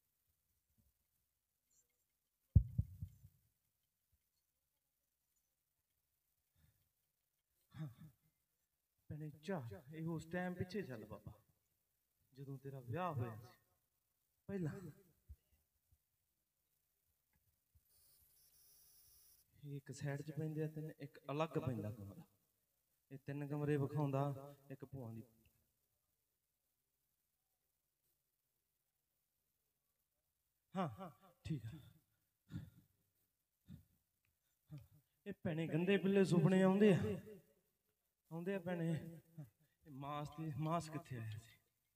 S3: ਭੈਣੇ ਚਾਰ ਇਹ ਉਸ ਟਾਈਮ ਪਿੱਛੇ ਚੱਲ ਬਾਬਾ, ਜਦੋਂ ਤੇਰਾ ਵਿਆਹ ਹੋਇਆ ਸੀ ਪਹਿਲਾਂ। ਇੱਕ ਸਾਈਡ 'ਚ ਪੈਂਦੇ ਆ ਤਿੰਨ, ਇੱਕ ਅਲੱਗ ਪੈਂਦਾ ਕਮਰਾ। ਇਹ ਤਿੰਨ ਕਮਰੇ ਵਿਖਾਉਂਦਾ ਇੱਕ ਭੂਆ ਦੀ। ਹਾਂ ਠੀਕ ਆ। ਇਹ ਭੈਣੇ ਗੰਦੇ ਪਿੱਲੇ ਸੁਪਨੇ ਆਉਂਦੇ ਆ ਆਉਂਦੇ ਆ ਭੈਣੇ। ਮਾਸ ਤੇ ਮਾਸ ਕਿੱਥੇ ਆਇਆ ਸੀ?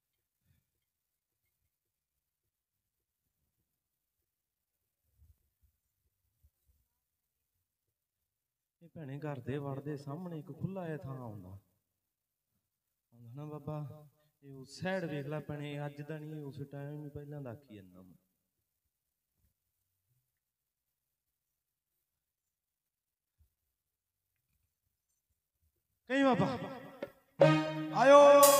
S3: ਇਹ ਭੈਣੇ ਘਰ ਦੇ ਵੜਦੇ ਸਾਹਮਣੇ ਇੱਕ ਖੁੱਲਾ ਜਿਹਾ ਥਾਂ ਆਉਂਦਾ ਆਉਂਦਾ ਨਾ ਬਾਬਾ। ਇਹ ਉਸ ਸਾਈਡ ਵੇਖ ਲੈ ਭੈਣੇ, ਅੱਜ ਦਾ ਨਹੀਂ, ਉਸ ਟਾਈਮ ਹੀ ਪਹਿਲਾਂ ਦਾ ਆਖੀ ਜਾਂਦਾ ਮੈਂ। ਕਹੀਂ ਬਾਬਾ
S1: ਆਇਓ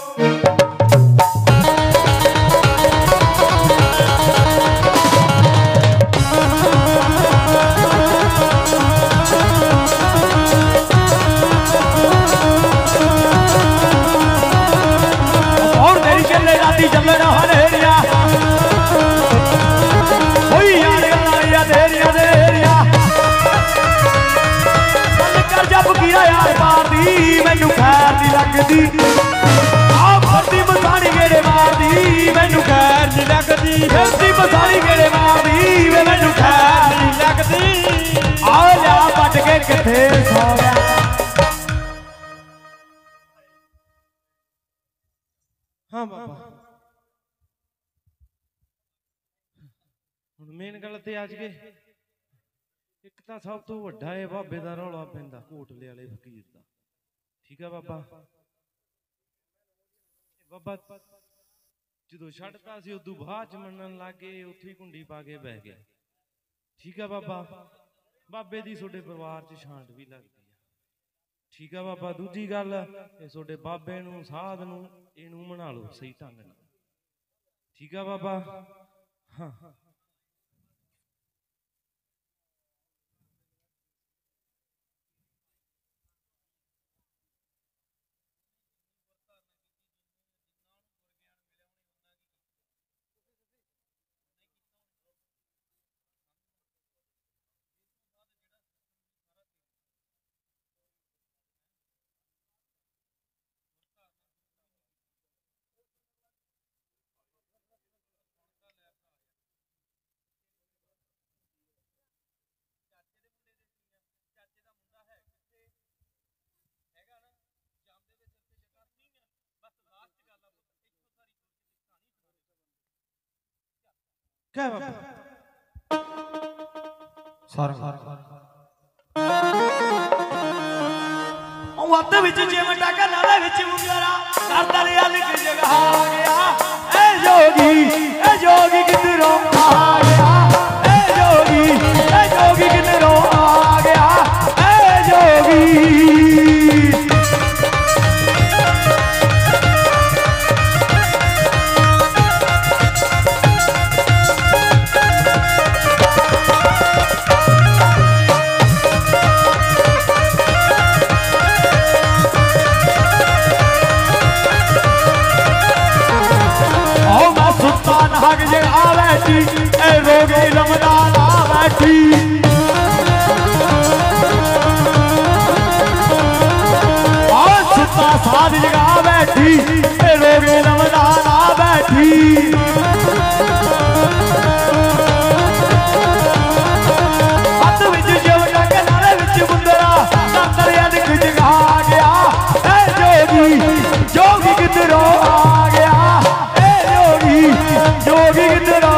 S2: और तेरी चले राती चलना हनेरिया होई यार गलाया तेरिया तेरिया बंद कर जब गिरा यार मारदी मैनू खैर नहीं लगदी। आ भरती मसानी गेड़े मारदी मैनू खैर नहीं लगदी। भरती मसानी गेड़े मारदी मैनू खैर नहीं लगदी। आ जा पट के किथे सौ गया।
S3: हाँ बाबा ਹੁਣ ਮੇਨ ਗੱਲ ਤੇ ਅੱਜ ਕੇ ਇੱਕ ਤਾਂ ਸਭ ਤੋਂ ਵੱਡਾ ਇਹ ਬਾਬੇ ਦਾ ਰੌਲਾ ਪੈਂਦਾ ਕੋਟਲੇ ਵਾਲੇ ਫਕੀਰ ਦਾ। ਠੀਕ ਆ ਬਾਬਾ। ਬਾਬਾ ਜਦੋਂ ਛੱਡਤਾ ਸੀ ਉਦੋਂ ਬਾਅਦ ਚ ਮੰਨਣ ਲੱਗ ਗਏ, ਉੱਥੇ ਹੀ ਕੁੰਡੀ ਪਾ ਕੇ ਬਹਿ ਗਿਆ। ਠੀਕ ਆ ਬਾਬਾ। ਬਾਬੇ ਦੀ ਤੁਹਾਡੇ ਪਰਿਵਾਰ ਚ ਛਾਂਟ ਵੀ ਲੱਗਦੀ ਆ। ਠੀਕ ਆ ਬਾਬਾ। ਦੂਜੀ ਗੱਲ ਇਹ ਤੁਹਾਡੇ ਬਾਬੇ ਨੂੰ ਸਾਧ ਨੂੰ ਇਹਨੂੰ ਮਨਾ ਲਓ ਸਹੀ ਢੰਗ ਨਾਲ। ਠੀਕ ਆ ਬਾਬਾ। ਹਾਂ क्या बाबा
S1: सर
S2: वत विच चिमटा कनाले विच मुंगरा करदा रिया लिख जगह आ गया। ए जोगी ए जोगी किधरों आ गया। ए जोगी ए जोगी किधरों आ गया। ए जोगी हग जे आ बैठी ए रोगी रमदान आ बैठी। सुता साध जगा बैठी ए रोगी रमदान आ बैठी। हथ विच चिमटा कनाले विच मुंदरा दरिया दिख जगा गया। ए जोगी जोगी किधरों आ गया। जोगी किधर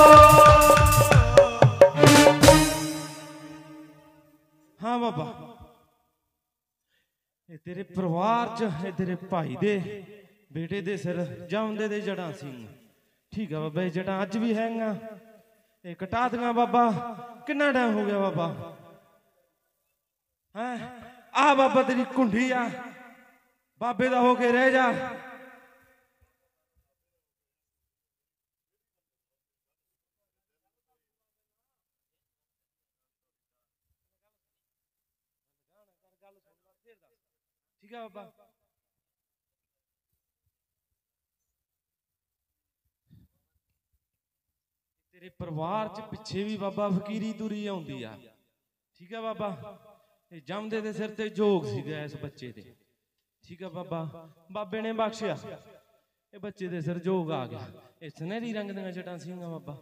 S2: हाँ बाबा। ये तेरे परिवार च तेरे भाई दे बेटे दे सिर जामदे दे जड़ा सी। ठीक है बाबा जड़ा अज भी है
S3: ਇਹ ਕਟਾ ਦੀਆਂ ਬਾਬਾ। ਕਿੰਨਾ ਟਾਈਮ ਹੋ ਗਿਆ ਬਾਬਾ? ਹੈ ਆ ਬਾਬਾ ਤੇਰੀ ਕੁੰਡੀ ਆ, ਬਾਬੇ ਦਾ ਹੋ ਕੇ ਰਹਿ ਜਾ। ਠੀਕ ਆ ਬਾਬਾ। ਤੇਰੇ ਪਰਿਵਾਰ ਚ ਪਿੱਛੇ ਵੀ ਬਾਬਾ ਫਕੀਰੀ ਤੁਰੀ ਆਉਂਦੀ ਆ। ਠੀਕ ਆ ਬਾਬਾ। ਇਹ ਜੰਮਦੇ ਦੇ ਸਿਰ ਤੇ ਜੋਗ ਸੀਗਾ ਇਸ ਬੱਚੇ ਤੇ। ਠੀਕ ਆ ਬਾਬਾ। ਬਾਬੇ ਨੇ ਬਖਸ਼ਿਆ, ਇਹ ਬੱਚੇ ਦੇ ਸਿਰ ਜੋਗ ਆ ਗਿਆ। ਇਹ ਸੁਨਹਿਰੀ ਰੰਗ ਦੀਆਂ ਜਟਾਂ ਸੀਗੀਆਂ ਬਾਬਾ।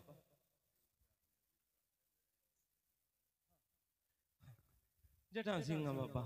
S3: ਜਟਾਂ ਸੀਗੀਆਂ ਬਾਬਾ।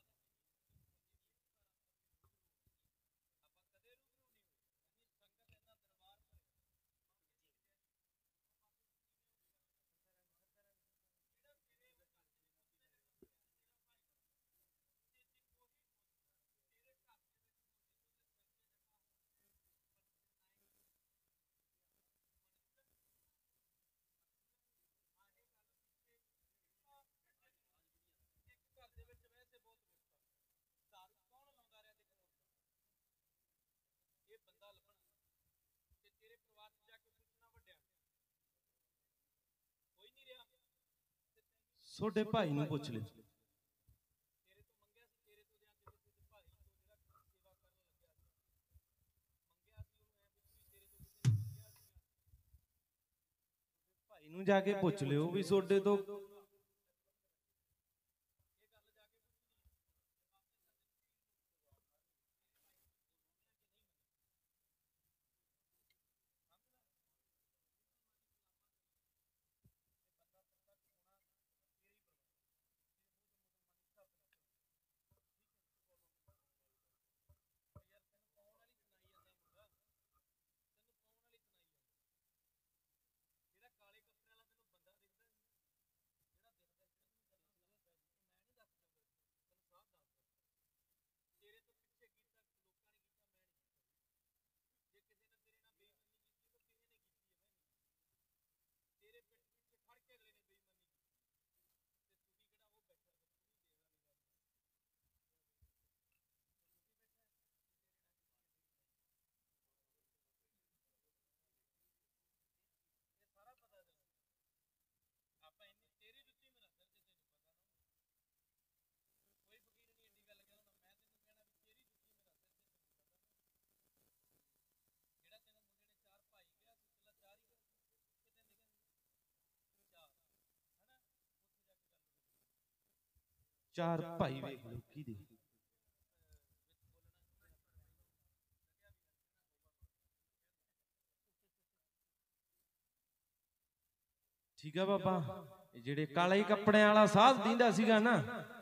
S3: ਛੋਟੇ ਭਾਈ ਨੂੰ ਪੁੱਛ ਲਿਓ। ਭਾਈ ਨੂੰ ਜਾ ਕੇ ਪੁੱਛ ਲਿਓ ਵੀ ਛੋਟੇ ਤੋਂ ਚਾਰ ਭਾਈ ਵੇਖ ਲਓ ਕੀ ਦੇ। ਠੀਕ ਆ ਬਾਬਾ। ਇਹ ਜਿਹੜੇ ਕਾਲੇ ਕੱਪੜਿਆਂ ਵਾਲਾ ਸਾਧ ਦੀਂਦਾ ਸੀਗਾ ਨਾ,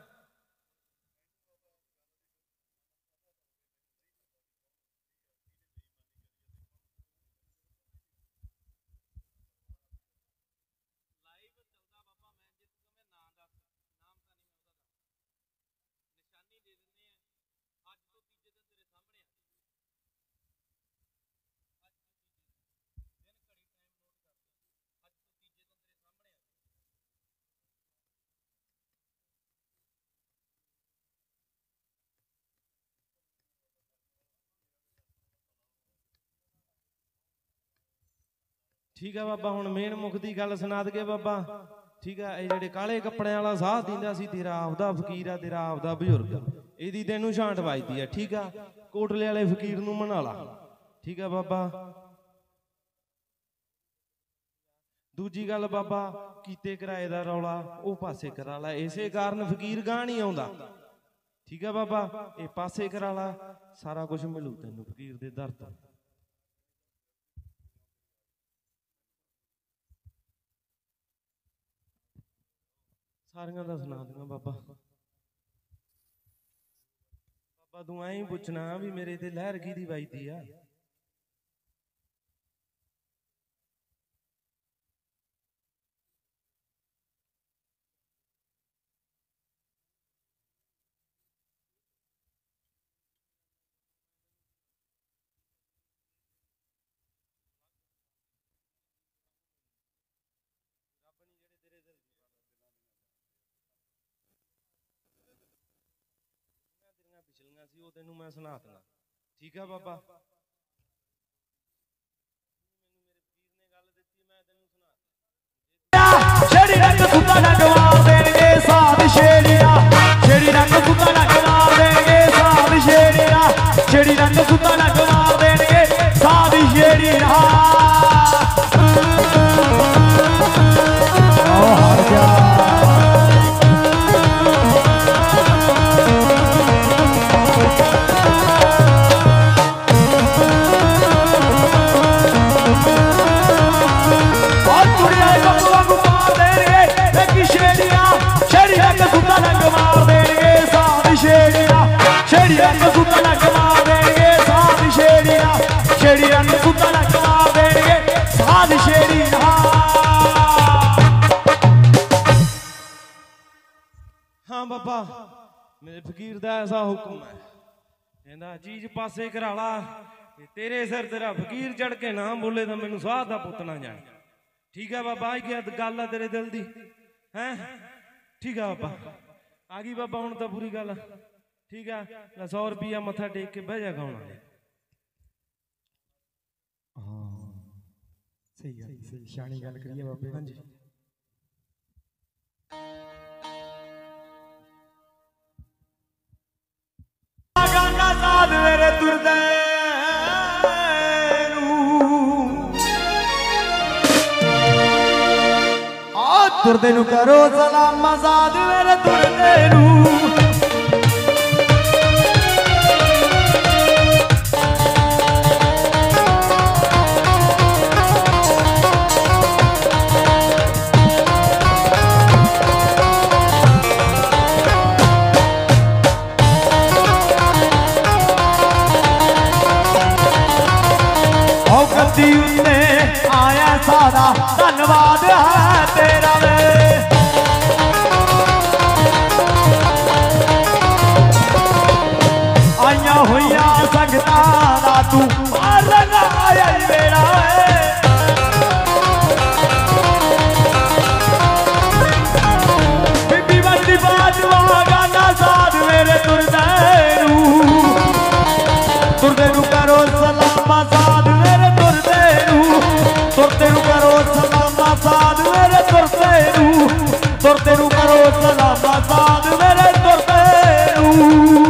S3: ਠੀਕ ਆ ਬਾਬਾ। ਹੁਣ ਮੇਨ ਮੁੱਖ ਦੀ ਗੱਲ ਸੁਣਾ ਦਈਏ ਬਾਬਾ। ਠੀਕ ਆ। ਇਹ ਜਿਹੜੇ ਕਾਲੇ ਕੱਪੜਿਆਂ ਵਾਲਾ ਸਾਧ ਦਿੰਦਾ ਸੀ, ਤੇਰਾ ਆਪਦਾ ਫਕੀਰ ਆ, ਤੇਰਾ ਆਪਦਾ ਬਜ਼ੁਰਗ, ਇਹਦੀ ਤੈਨੂੰ ਛਾਂਟ ਵੱਜਦੀ ਆ। ਠੀਕ ਆ। ਕੋਟਲੇ ਵਾਲੇ ਫਕੀਰ ਨੂੰ ਮਨਾ ਲਾ। ਠੀਕ ਆ ਬਾਬਾ। ਦੂਜੀ ਗੱਲ ਬਾਬਾ, ਕੀਤੇ ਕਿਰਾਏ ਦਾ ਰੌਲਾ ਉਹ ਪਾਸੇ ਕਰਾ ਲਾ। ਇਸੇ ਕਾਰਨ ਫਕੀਰ ਗਾਹ ਨਹੀਂ ਆਉਂਦਾ। ਠੀਕ ਆ ਬਾਬਾ। ਇਹ ਪਾਸੇ ਕਰਾ ਲਾ, ਸਾਰਾ ਕੁਝ ਮਿਲੂ ਤੈਨੂੰ ਫਕੀਰ ਦੇ ਦਰ ਤੋਂ। ਸਾਰੀਆਂ ਦਾ ਸੁਣਾ ਦੂੰਗਾ ਬਾਬਾ। ਬਾਬਾ ਤੂੰ ਐਂ ਪੁੱਛਣਾ ਵੀ ਮੇਰੇ ਤੇ ਲਹਿਰ ਕਿਹਦੀ ਵੱਜਦੀ ਆ। ਸੀ ਉਹ ਤੈਨੂੰ ਮੈਂ ਸੁਣਾ ਦਿੰਦਾ ਠੀਕ ਆ ਬਾਬਾ
S2: ਛੇੜੀ ਰੰਗ ਸੁੱਤਾ ਰੰਗ ਮਾਰ ਦੇਣਗੇ ਸਾਧ ਛੇੜੀਆਂ ਛੇੜੀ ਰੰਗ ਸੁੱਤਾ ਰੰਗ ਮਾਰ ਦੇਣਗੇ ਸਾਧ ਛੇੜੀਆਂ ਛੇੜੀ ਰੰਗ ਸੁੱਤਾ ਰੰਗ ਮਾਰ ਦੇਣਗੇ ਸਾਧ ਛੇੜੀਆਂ ਓ ਹਰ ਜਾ ਛੇੜੀ ਰੰਗ ਸੁੱਤਾ ਰੰਗ ਮਾਰ ਦੇਣਗੇ ਸਾਧ ਛੇੜੀਆਂ ਛੇੜੀ ਰੰਗ ਸੁੱਤਾ ਰੰਗ ਮਾਰ ਦੇਣਗੇ ਸਾਧ ਛੇੜੀਆਂ
S3: ਹਾਂ ਬਾਬਾ ਮੇਰੇ ਫਕੀਰ ਦਾ ਐਸਾ ਹੁਕਮ ਹੈ ਕਹਿੰਦਾ ਚੀਜ਼ ਪਾਸੇ ਕਰਾ ਲਾ ਤੇਰੇ ਸਿਰ ਤੇਰਾ ਫਕੀਰ ਚੜ ਕੇ ਨਾ ਬੋਲੇ ਤਾਂ ਮੈਨੂੰ ਸਾਧ ਦਾ ਪੁੱਤ ਨਾ ਜਾਣ ਠੀਕ ਹੈ ਬਾਬਾ ਆ ਕੀ ਗੱਲ ਆ ਤੇਰੇ ਦਿਲ ਦੀ ਹੈ ਠੀਕ ਆ ਬਾਬਾ ਆ ਗਈ ਬਾਬਾ ਹੁਣ ਤਾਂ ਪੂਰੀ ਗੱਲ ਠੀਕ ਆ ਸੌ ਰੁਪਿਆ ਮੱਥਾ ਟੇਕ ਕੇ ਬਹਿ ਜਾ ਗਾਉਣਾ
S1: ਹਾਂ ਸਹੀ ਗੱਲ ਸਹੀ ਸ਼ਾਨੀ ਗੱਲ ਕਰੀਏ ਬਾਬੇ
S3: ਹਾਂਜੀ
S2: ਗਾਣਾ ਸਾਧ ਮੇਰੇ ਤੁਰਦੇ ਨੂੰ ਆ ਤੁਰਦੇ ਨੂੰ ਕਰੋ ਸਲਾਮ ਸਾਧ ਮੇਰੇ ਤੁਰਦੇ ਨੂੰ ਉੱਤੇ ਆਇਆ ਸਾਰਾ ਧੰਨਵਾਦ ਹੈ ਤੇਰਾ ਵੇ ਆਈਆਂ ਹੋਈਆਂ ਸੰਗਤਾਂ ਦਾ ਤੂੰ ਮਾਰਨ ਆਇਆ ਮੇਰਾ ਵੇ ਬੀਬੀ ਵੱਡੀ ਬਾਜਵਾ ਗਾਣਾ ਸਾਧ ਮੇਰੇ ਤੁਰਦੇ ਨੂੰ ਤੁਰਦੇ ਨੂੰ ਕਰੋ ਸਲਾਮਾਂ ਸਾਧ ਮੇਰੇ ਤੁਰਦੇ ਨੂੰ ਤੁਰਦੇ ਨੂੰ ਕਰੋ ਸਲਾਮਾਂ ਸਾਧ ਮੇਰੇ ਤੁਰਦੇ ਨੂੰ ਤੁਰਦੇ ਨੂੰ ਕਰੋ ਸਲਾਮਾਂ ਸਾਧ ਮੇਰੇ ਤੁਰਦੇ ਨੂੰ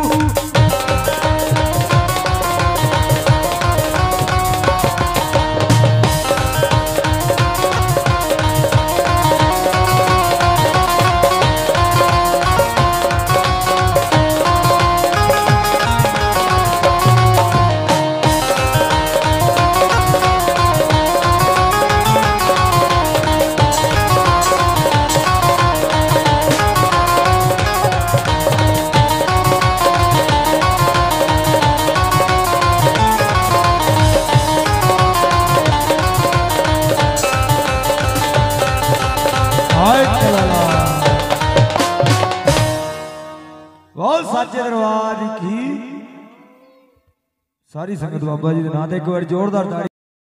S2: सच्चे दरबार की सारी संगत बाबा जी के नाम एक बार जोरदार ताड़ी